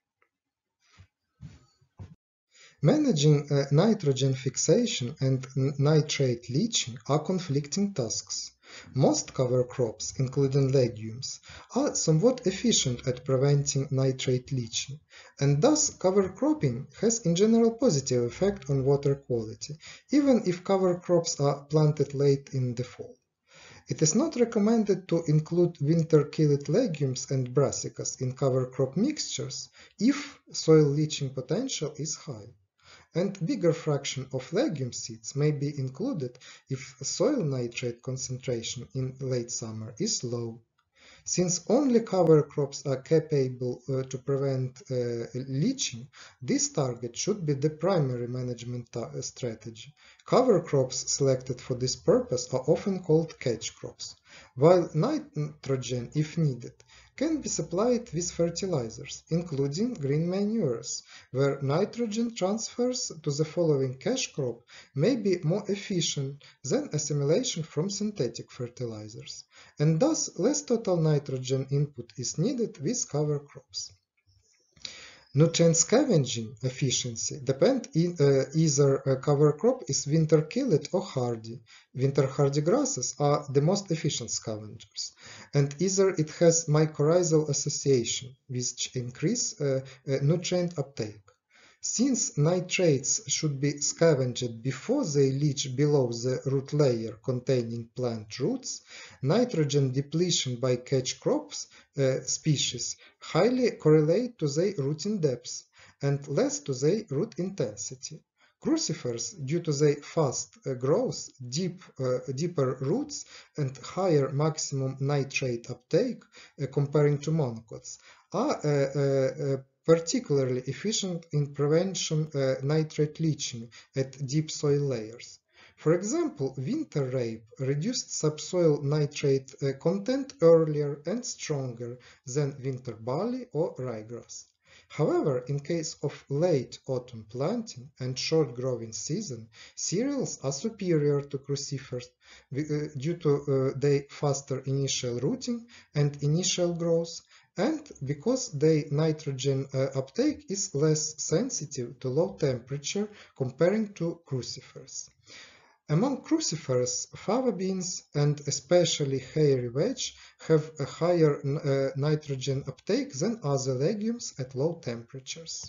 Managing nitrogen fixation and nitrate leaching are conflicting tasks. Most cover crops, including legumes, are somewhat efficient at preventing nitrate leaching, and thus cover cropping has in general positive effect on water quality, even if cover crops are planted late in the fall. It is not recommended to include winter-killed legumes and brassicas in cover crop mixtures if soil leaching potential is high, and bigger fraction of legume seeds may be included if soil nitrate concentration in late summer is low. Since only cover crops are capable to prevent leaching, this target should be the primary management strategy. Cover crops selected for this purpose are often called catch crops, while nitrogen, if needed, can be supplied with fertilizers, including green manures, where nitrogen transfers to the following cash crop may be more efficient than assimilation from synthetic fertilizers, and thus less total nitrogen input is needed with cover crops. Nutrient scavenging efficiency depends either a cover crop is winter-killed or hardy. Winter-hardy grasses are the most efficient scavengers, and either it has mycorrhizal association, which increase nutrient uptake. Since nitrates should be scavenged before they leach below the root layer containing plant roots, nitrogen depletion by catch crops species highly correlate to their rooting depth and less to their root intensity. Crucifers, due to their fast growth, deeper roots, and higher maximum nitrate uptake comparing to monocots, are particularly efficient in prevention nitrate leaching at deep soil layers. For example, winter rape reduced subsoil nitrate content earlier and stronger than winter barley or ryegrass. However, in case of late autumn planting and short growing season, cereals are superior to crucifers due to their faster initial rooting and initial growth, and because their nitrogen uptake is less sensitive to low temperature comparing to crucifers. Among crucifers, fava beans and especially hairy vetch have a higher nitrogen uptake than other legumes at low temperatures.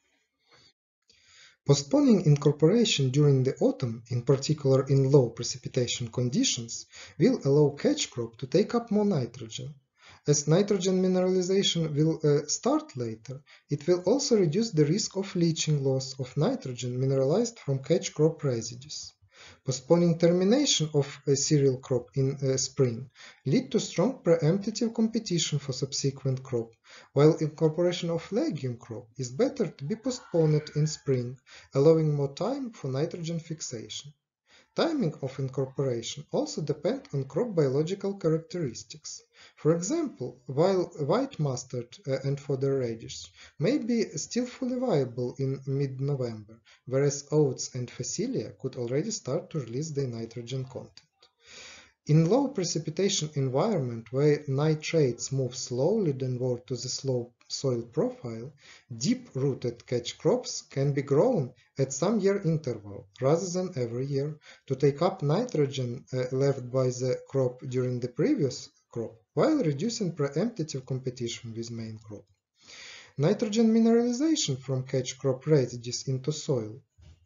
Postponing incorporation during the autumn, in particular in low precipitation conditions, will allow catch crop to take up more nitrogen. As nitrogen mineralization will start later, it will also reduce the risk of leaching loss of nitrogen mineralized from catch crop residues. Postponing termination of a cereal crop in spring lead to strong preemptive competition for subsequent crop, while incorporation of legume crop is better to be postponed in spring, allowing more time for nitrogen fixation. Timing of incorporation also depends on crop biological characteristics. For example, while white mustard and fodder radish may be still fully viable in mid-November, whereas oats and phacelia could already start to release their nitrogen content. In low precipitation environment where nitrates move slowly downward to the slope soil profile, deep-rooted catch crops can be grown at some year interval rather than every year to take up nitrogen left by the crop during the previous crop while reducing preemptive competition with main crop. Nitrogen mineralization from catch crop residues into soil.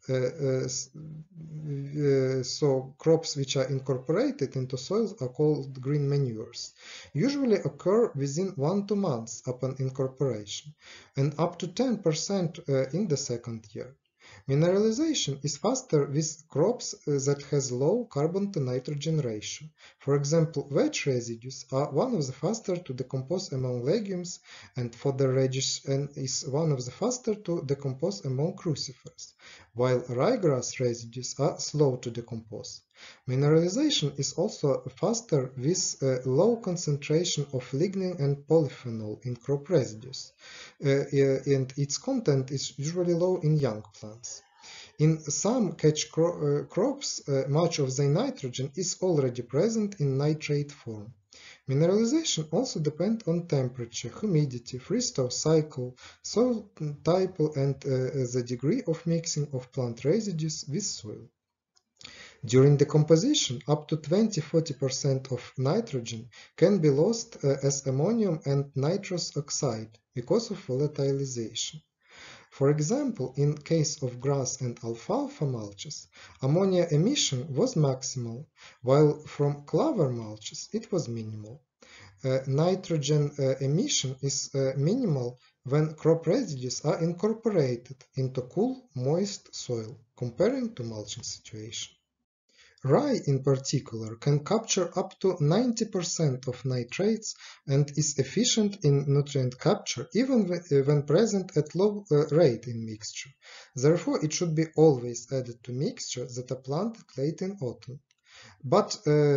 So crops which are incorporated into soils are called green manures, usually occur within 1 to 2 months upon incorporation, and up to 10% in the second year. Mineralization is faster with crops that has low carbon to nitrogen ratio. For example, vetch residues are one of the faster to decompose among legumes, and fodder radish is one of the faster to decompose among crucifers, while ryegrass residues are slow to decompose. Mineralization is also faster with low concentration of lignin and polyphenol in crop residues, and its content is usually low in young plants. In some catch crops, much of the nitrogen is already present in nitrate form. Mineralization also depends on temperature, humidity, freeze-thaw cycle, soil type, and the degree of mixing of plant residues with soil. During decomposition, up to 20–40% of nitrogen can be lost as ammonium and nitrous oxide because of volatilization. For example, in case of grass and alfalfa mulches, ammonia emission was maximal, while from clover mulches it was minimal. Nitrogen emission is minimal when crop residues are incorporated into cool, moist soil, comparing to mulching situation. Rye, in particular, can capture up to 90% of nitrates and is efficient in nutrient capture even when present at low rate in mixture. Therefore, it should be always added to mixture that are planted late in autumn. But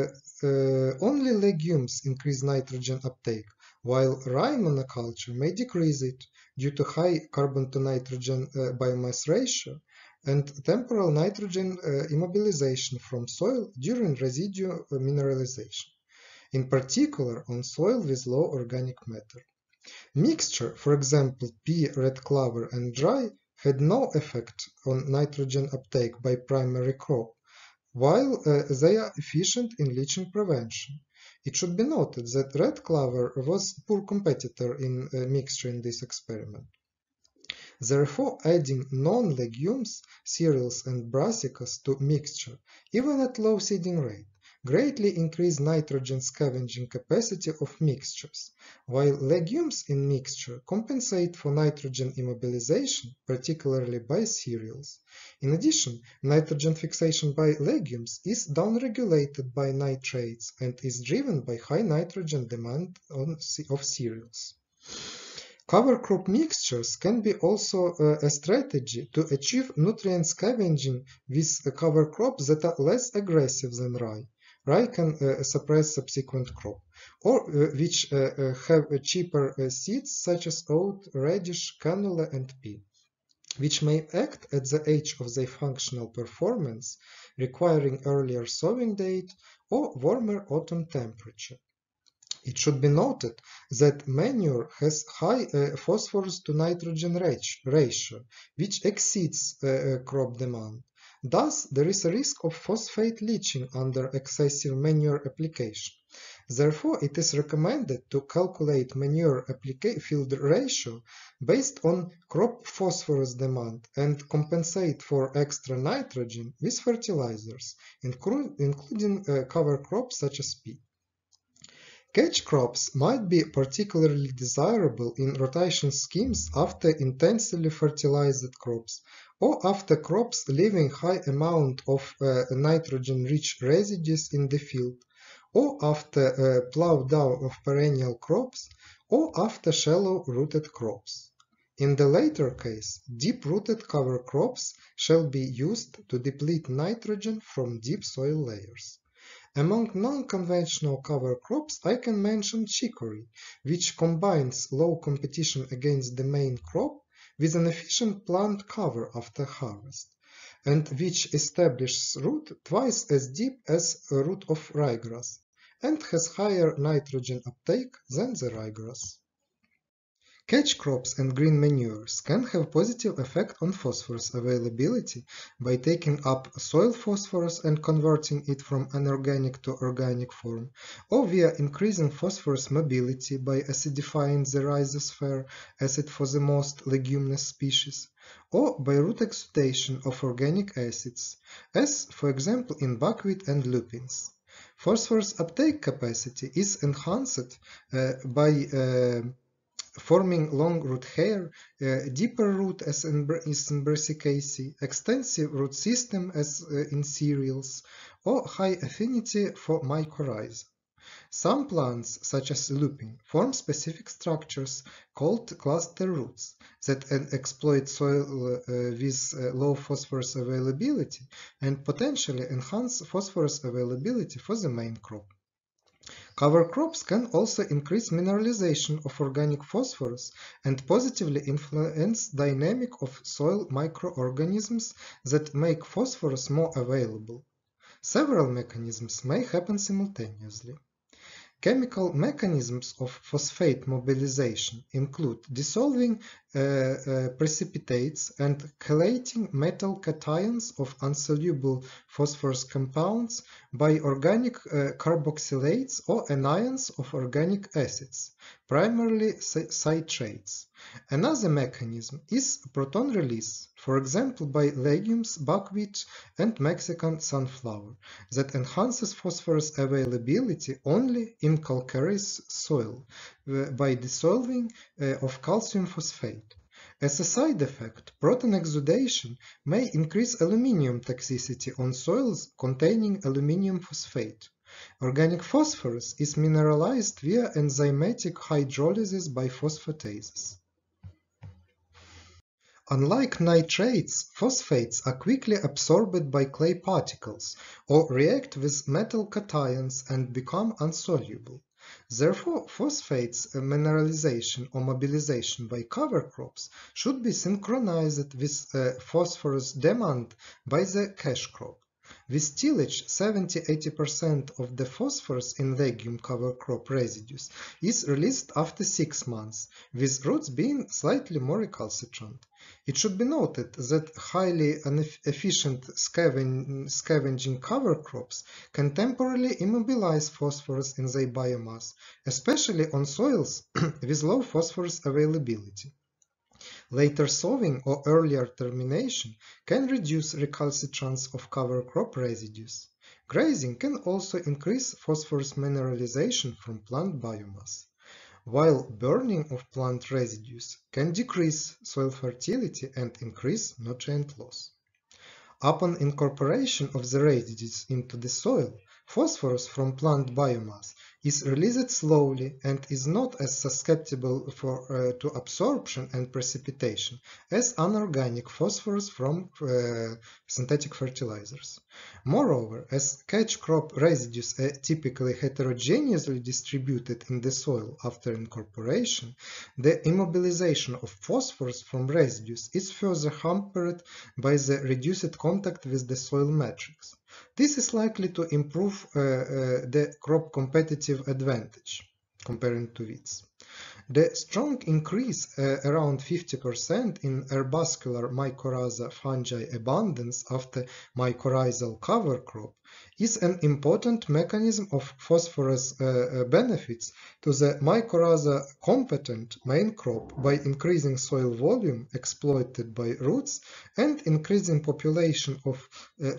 only legumes increase nitrogen uptake, while rye monoculture may decrease it due to high carbon to nitrogen biomass ratio and temporal nitrogen immobilization from soil during residue mineralization, in particular on soil with low organic matter. Mixture, for example, pea, red clover, and rye, had no effect on nitrogen uptake by primary crop, while they are efficient in leaching prevention. It should be noted that red clover was a poor competitor in mixture in this experiment. Therefore, adding non-legumes, cereals, and brassicas to mixture, even at low seeding rate, greatly increase nitrogen scavenging capacity of mixtures, while legumes in mixture compensate for nitrogen immobilization, particularly by cereals. In addition, nitrogen fixation by legumes is downregulated by nitrates and is driven by high nitrogen demand of cereals. Cover crop mixtures can be also a strategy to achieve nutrient scavenging with cover crops that are less aggressive than rye. Rye can suppress subsequent crop, or which have cheaper seeds such as oat, radish, canola, and pea, which may act at the age of their functional performance, requiring earlier sowing date or warmer autumn temperature. It should be noted that manure has high phosphorus to nitrogen ratio, which exceeds crop demand. Thus, there is a risk of phosphate leaching under excessive manure application. Therefore, it is recommended to calculate manure field ratio based on crop phosphorus demand and compensate for extra nitrogen with fertilizers, including cover crops such as pea. Catch crops might be particularly desirable in rotation schemes after intensively fertilized crops, or after crops leaving high amount of nitrogen-rich residues in the field, or after plow down of perennial crops, or after shallow-rooted crops. In the latter case, deep-rooted cover crops shall be used to deplete nitrogen from deep soil layers. Among non-conventional cover crops I can mention chicory, which combines low competition against the main crop with an efficient plant cover after harvest, and which establishes root twice as deep as a root of ryegrass, and has higher nitrogen uptake than the ryegrass. Catch crops and green manures can have positive effect on phosphorus availability by taking up soil phosphorus and converting it from anorganic to organic form, or via increasing phosphorus mobility by acidifying the rhizosphere acid for the most leguminous species, or by root exudation of organic acids, as for example in buckwheat and lupins. Phosphorus uptake capacity is enhanced by forming long root hair, deeper root as in Brassicaceae, extensive root system as in cereals, or high affinity for mycorrhiza. Some plants, such as lupin, form specific structures called cluster roots that exploit soil with low phosphorus availability and potentially enhance phosphorus availability for the main crop. Cover crops can also increase mineralization of organic phosphorus and positively influence dynamic of soil microorganisms that make phosphorus more available. Several mechanisms may happen simultaneously. Chemical mechanisms of phosphate mobilization include dissolving precipitates and chelating metal cations of insoluble phosphorus compounds by organic carboxylates or anions of organic acids, primarily citrates. Another mechanism is proton release, for example by legumes, buckwheat, and Mexican sunflower, that enhances phosphorus availability only in calcareous soil by dissolving of calcium phosphate. As a side effect, proton exudation may increase aluminium toxicity on soils containing aluminium phosphate. Organic phosphorus is mineralized via enzymatic hydrolysis by phosphatases. Unlike nitrates, phosphates are quickly absorbed by clay particles or react with metal cations and become insoluble. Therefore, phosphates mineralization or mobilization by cover crops should be synchronized with phosphorus demand by the cash crop. With tillage, 70–80% of the phosphorus in legume cover crop residues is released after 6 months, with roots being slightly more recalcitrant. It should be noted that highly efficient scavenging cover crops can temporarily immobilize phosphorus in their biomass, especially on soils with low phosphorus availability. Later sowing or earlier termination can reduce recalcitrance of cover crop residues. Grazing can also increase phosphorus mineralization from plant biomass, while burning of plant residues can decrease soil fertility and increase nutrient loss. Upon incorporation of the residues into the soil, phosphorus from plant biomass is released slowly and is not as susceptible to absorption and precipitation as anorganic phosphorus from synthetic fertilizers. Moreover, as catch crop residues are typically heterogeneously distributed in the soil after incorporation, the immobilization of phosphorus from residues is further hampered by the reduced contact with the soil matrix. This is likely to improve the crop competitive advantage comparing to weeds. The strong increase, around 50% in herbuscular mycorrhiza fungi abundance after mycorrhizal cover crop, is an important mechanism of phosphorus benefits to the mycorrhiza competent main crop by increasing soil volume exploited by roots and increasing population of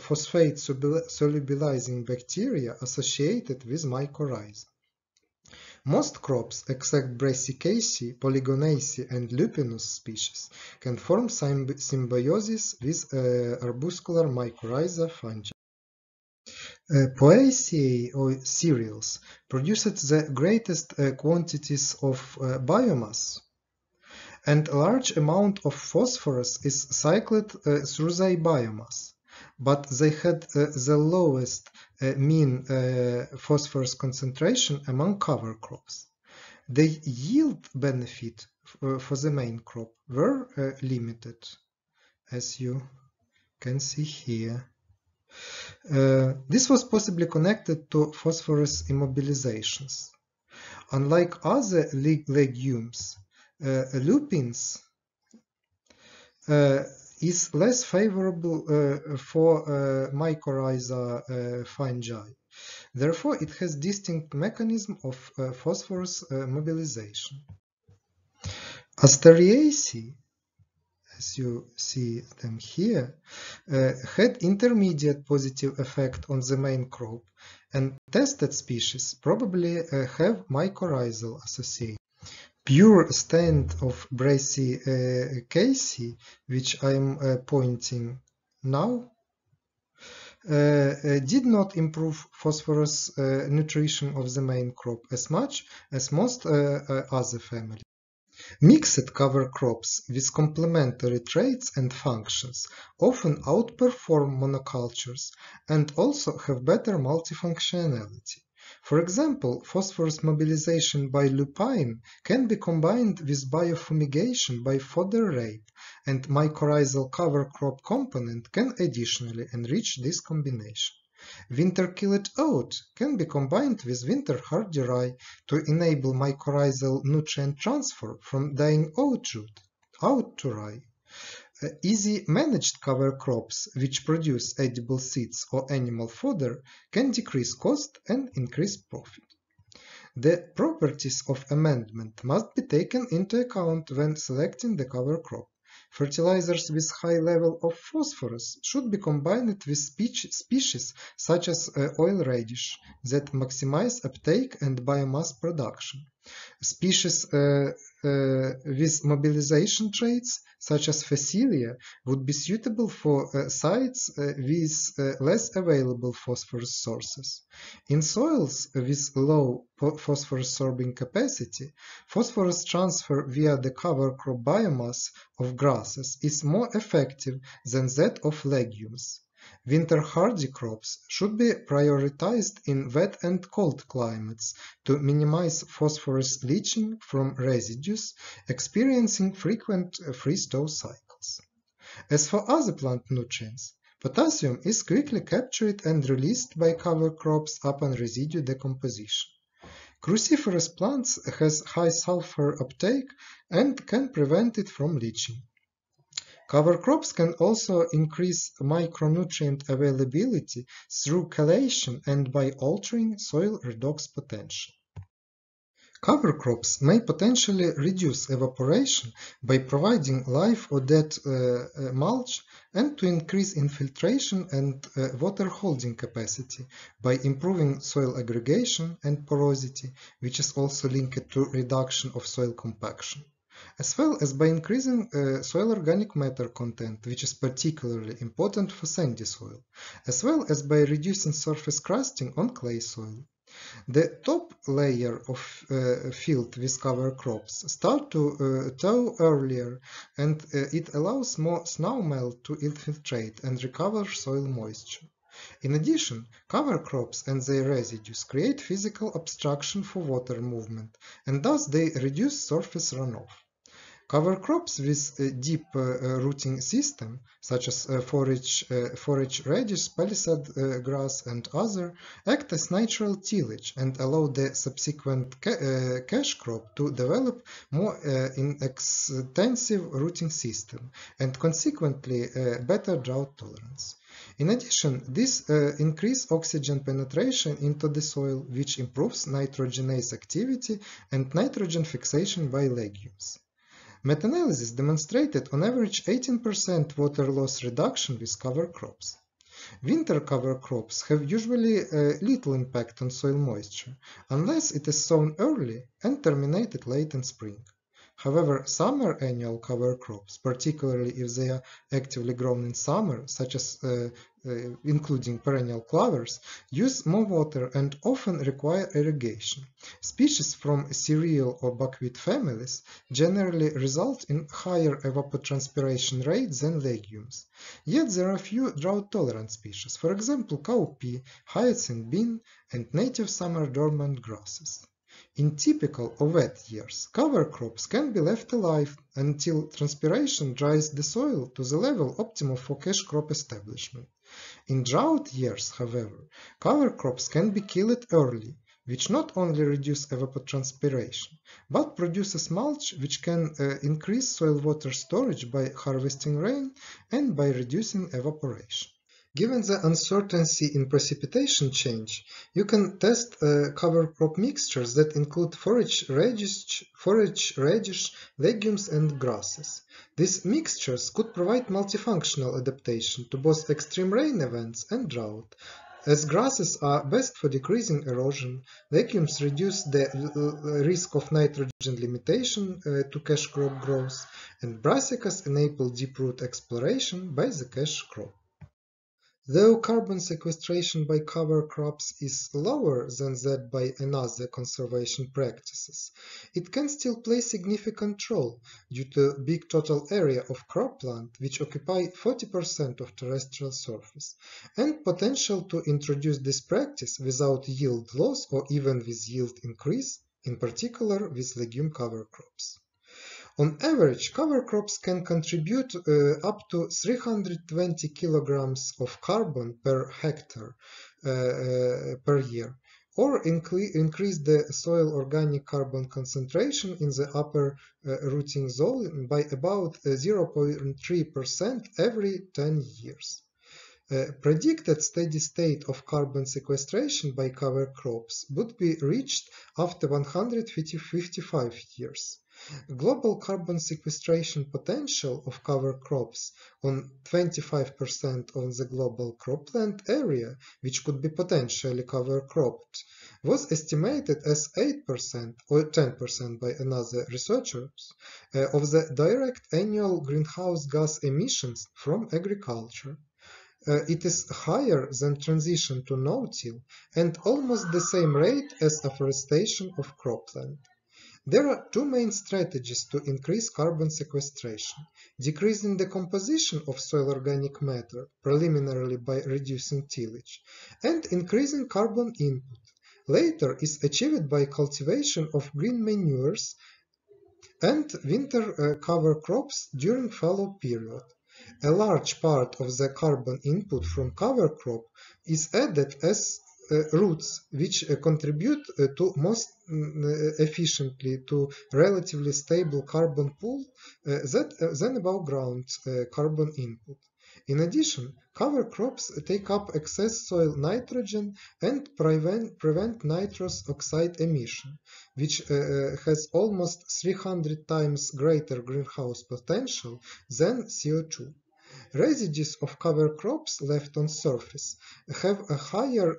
phosphate solubilizing bacteria associated with mycorrhiza. Most crops, except Brassicaceae, Polygonaceae, and Lupinus species, can form symbiosis with arbuscular mycorrhiza fungi. Poaceae, or cereals, produced the greatest quantities of biomass, and a large amount of phosphorus is cycled through their biomass, but they had the lowest mean phosphorus concentration among cover crops. The yield benefit for the main crop were limited, as you can see here. This was possibly connected to phosphorus immobilizations. Unlike other legumes, lupins is less favorable for mycorrhiza fungi. Therefore, it has distinct mechanism of phosphorus mobilization. Asteraceae, as you see them here, had intermediate positive effect on the main crop, and tested species probably have mycorrhizal association. Pure stand of Brassicaceae, which I am pointing now, did not improve phosphorus nutrition of the main crop as much as most other families. Mixed cover crops with complementary traits and functions often outperform monocultures and also have better multifunctionality. For example, phosphorus mobilization by lupine can be combined with biofumigation by fodder rape, and mycorrhizal cover crop component can additionally enrich this combination. Winter-killed oat can be combined with winter-hardy rye to enable mycorrhizal nutrient transfer from dying oat root out to rye. Easy managed cover crops which produce edible seeds or animal fodder can decrease cost and increase profit. The properties of amendment must be taken into account when selecting the cover crop. Fertilizers with high level of phosphorus should be combined with species such as oil radish that maximize uptake and biomass production. Species with mobilization traits such as Phacelia would be suitable for sites with less available phosphorus sources. In soils with low phosphorus sorbing capacity, phosphorus transfer via the cover crop biomass of grasses is more effective than that of legumes. Winter hardy crops should be prioritized in wet and cold climates to minimize phosphorus leaching from residues experiencing frequent freeze-thaw cycles. As for other plant nutrients, potassium is quickly captured and released by cover crops upon residue decomposition. Cruciferous plants has high sulfur uptake and can prevent it from leaching. Cover crops can also increase micronutrient availability through chelation and by altering soil redox potential. Cover crops may potentially reduce evaporation by providing live or dead mulch and to increase infiltration and water holding capacity by improving soil aggregation and porosity, which is also linked to reduction of soil compaction, as well as by increasing soil organic matter content, which is particularly important for sandy soil, as well as by reducing surface crusting on clay soil. The top layer of field with cover crops start to thaw earlier, and it allows more snow melt to infiltrate and recover soil moisture. In addition, cover crops and their residues create physical obstruction for water movement, and thus they reduce surface runoff. Cover crops with a deep rooting system, such as forage radish, palisade grass, and other, act as natural tillage and allow the subsequent cash crop to develop more extensive rooting system and consequently better drought tolerance. In addition, this increases oxygen penetration into the soil, which improves nitrogenase activity and nitrogen fixation by legumes. Meta-analysis demonstrated on average 18% water loss reduction with cover crops. Winter cover crops have usually little impact on soil moisture, unless it is sown early and terminated late in spring. However, summer annual cover crops, particularly if they are actively grown in summer, such as including perennial clovers, use more water and often require irrigation. Species from cereal or buckwheat families generally result in higher evapotranspiration rates than legumes. Yet there are few drought-tolerant species, for example cowpea, hyacinth bean, and native summer dormant grasses. In typical or wet years, cover crops can be left alive until transpiration dries the soil to the level optimal for cash crop establishment. In drought years, however, cover crops can be killed early, which not only reduce evapotranspiration, but produces mulch which can increase soil water storage by harvesting rain and by reducing evaporation. Given the uncertainty in precipitation change, you can test cover crop mixtures that include forage radish, legumes, and grasses. These mixtures could provide multifunctional adaptation to both extreme rain events and drought. As grasses are best for decreasing erosion, legumes reduce the risk of nitrogen limitation to cash crop growth, and brassicas enable deep root exploration by the cash crop. Though carbon sequestration by cover crops is lower than that by another conservation practices, it can still play significant role due to big total area of cropland, which occupy 40% of terrestrial surface, and potential to introduce this practice without yield loss or even with yield increase, in particular with legume cover crops. On average, cover crops can contribute up to 320 kilograms of carbon per hectare per year, or increase the soil organic carbon concentration in the upper rooting zone by about 0.3% every 10 years. Predicted steady state of carbon sequestration by cover crops would be reached after 155 years. Global carbon sequestration potential of cover crops on 25% of the global cropland area, which could be potentially cover cropped, was estimated as 8% or 10% by another researchers of the direct annual greenhouse gas emissions from agriculture. It is higher than transition to no-till and almost the same rate as afforestation of cropland. There are two main strategies to increase carbon sequestration: decreasing the composition of soil organic matter, preliminarily by reducing tillage, and increasing carbon input. Later is achieved by cultivation of green manures and winter cover crops during fallow period. A large part of the carbon input from cover crop is added as roots, which contribute to most efficiently to relatively stable carbon pool than above ground carbon input. In addition, cover crops take up excess soil nitrogen and prevent nitrous oxide emission, which has almost 300 times greater greenhouse potential than CO2. Residues of cover crops left on surface have a higher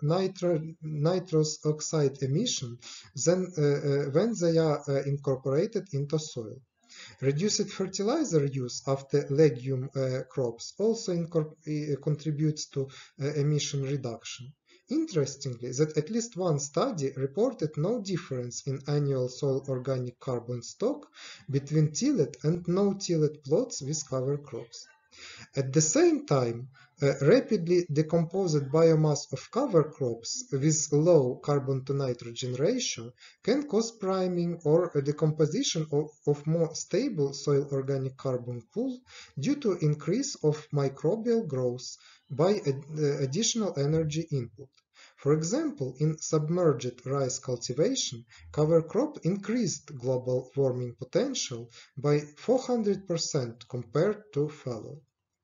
nitrous oxide emission than when they are incorporated into soil. Reduced fertilizer use after legume crops also contributes to emission reduction. Interestingly, that at least one study reported no difference in annual soil organic carbon stock between tilled and no-tilled plots with cover crops. At the same time, rapidly decomposed biomass of cover crops with low carbon-to-nitrogen ratio can cause priming or a decomposition of more stable soil organic carbon pool due to increase of microbial growth by additional energy input. For example, in submerged rice cultivation, cover crop increased global warming potential by 400% compared to fallow.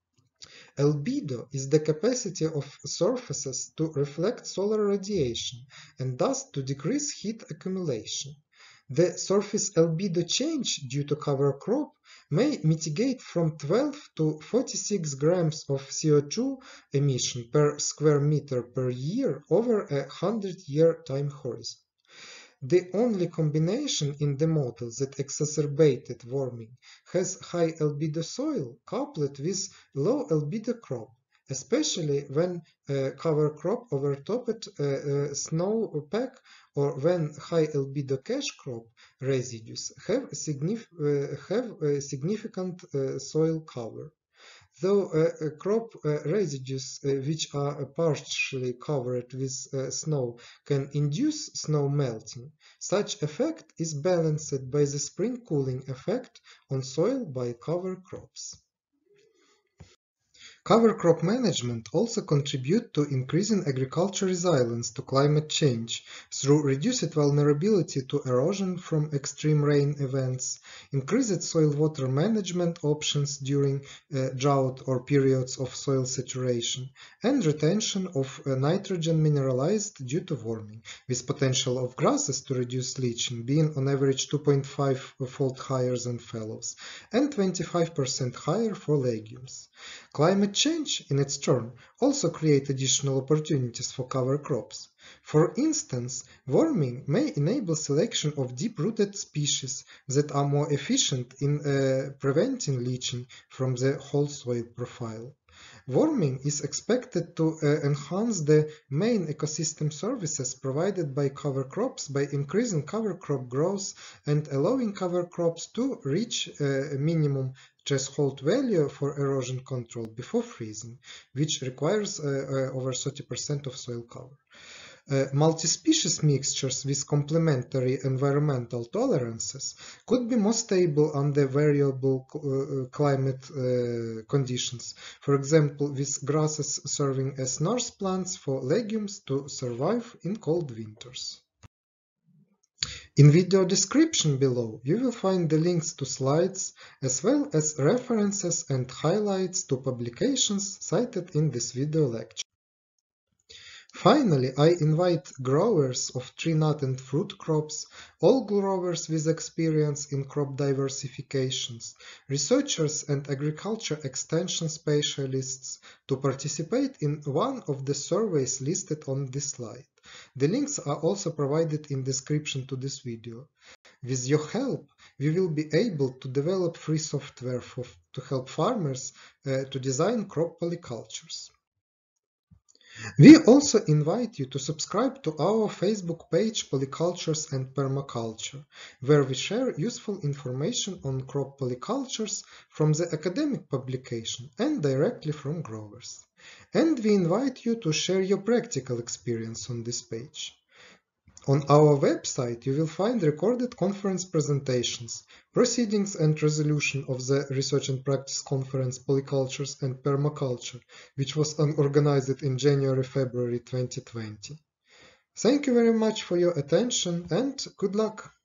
Albedo is the capacity of surfaces to reflect solar radiation and thus to decrease heat accumulation. The surface albedo change due to cover crop may mitigate from 12 to 46 grams of CO2 emission per square meter per year over a 100-year time horizon. The only combination in the model that exacerbated warming has high albedo soil coupled with low albedo crop, especially when cover crop overtopped snowpack or when high albedo cash crop residues have significant soil cover. Though crop residues which are partially covered with snow can induce snow melting, such effect is balanced by the spring cooling effect on soil by cover crops. Cover crop management also contributes to increasing agriculture resilience to climate change through reduced vulnerability to erosion from extreme rain events, increased soil water management options during drought or periods of soil saturation, and retention of nitrogen mineralized due to warming, with potential of grasses to reduce leaching being on average 2.5-fold higher than fallows, and 25% higher for legumes. Climate change, in its turn, also creates additional opportunities for cover crops. For instance, warming may enable selection of deep-rooted species that are more efficient in preventing leaching from the whole soil profile. Warming is expected to enhance the main ecosystem services provided by cover crops by increasing cover crop growth and allowing cover crops to reach a minimum threshold value for erosion control before freezing, which requires over 30% of soil cover. Multi-species mixtures with complementary environmental tolerances could be more stable under variable climate conditions, for example with grasses serving as nurse plants for legumes to survive in cold winters. In video description below, you will find the links to slides as well as references and highlights to publications cited in this video lecture. Finally, I invite growers of tree, nut and fruit crops, all growers with experience in crop diversifications, researchers and agriculture extension specialists to participate in one of the surveys listed on this slide. The links are also provided in the description to this video. With your help, we will be able to develop free software to help farmers to design crop polycultures. We also invite you to subscribe to our Facebook page Polycultures and Permaculture, where we share useful information on crop polycultures from the academic publication and directly from growers. And we invite you to share your practical experience on this page. On our website, you will find recorded conference presentations, proceedings and resolution of the Research and Practice Conference Polycultures and Permaculture, which was organized in January-February 2020. Thank you very much for your attention and good luck!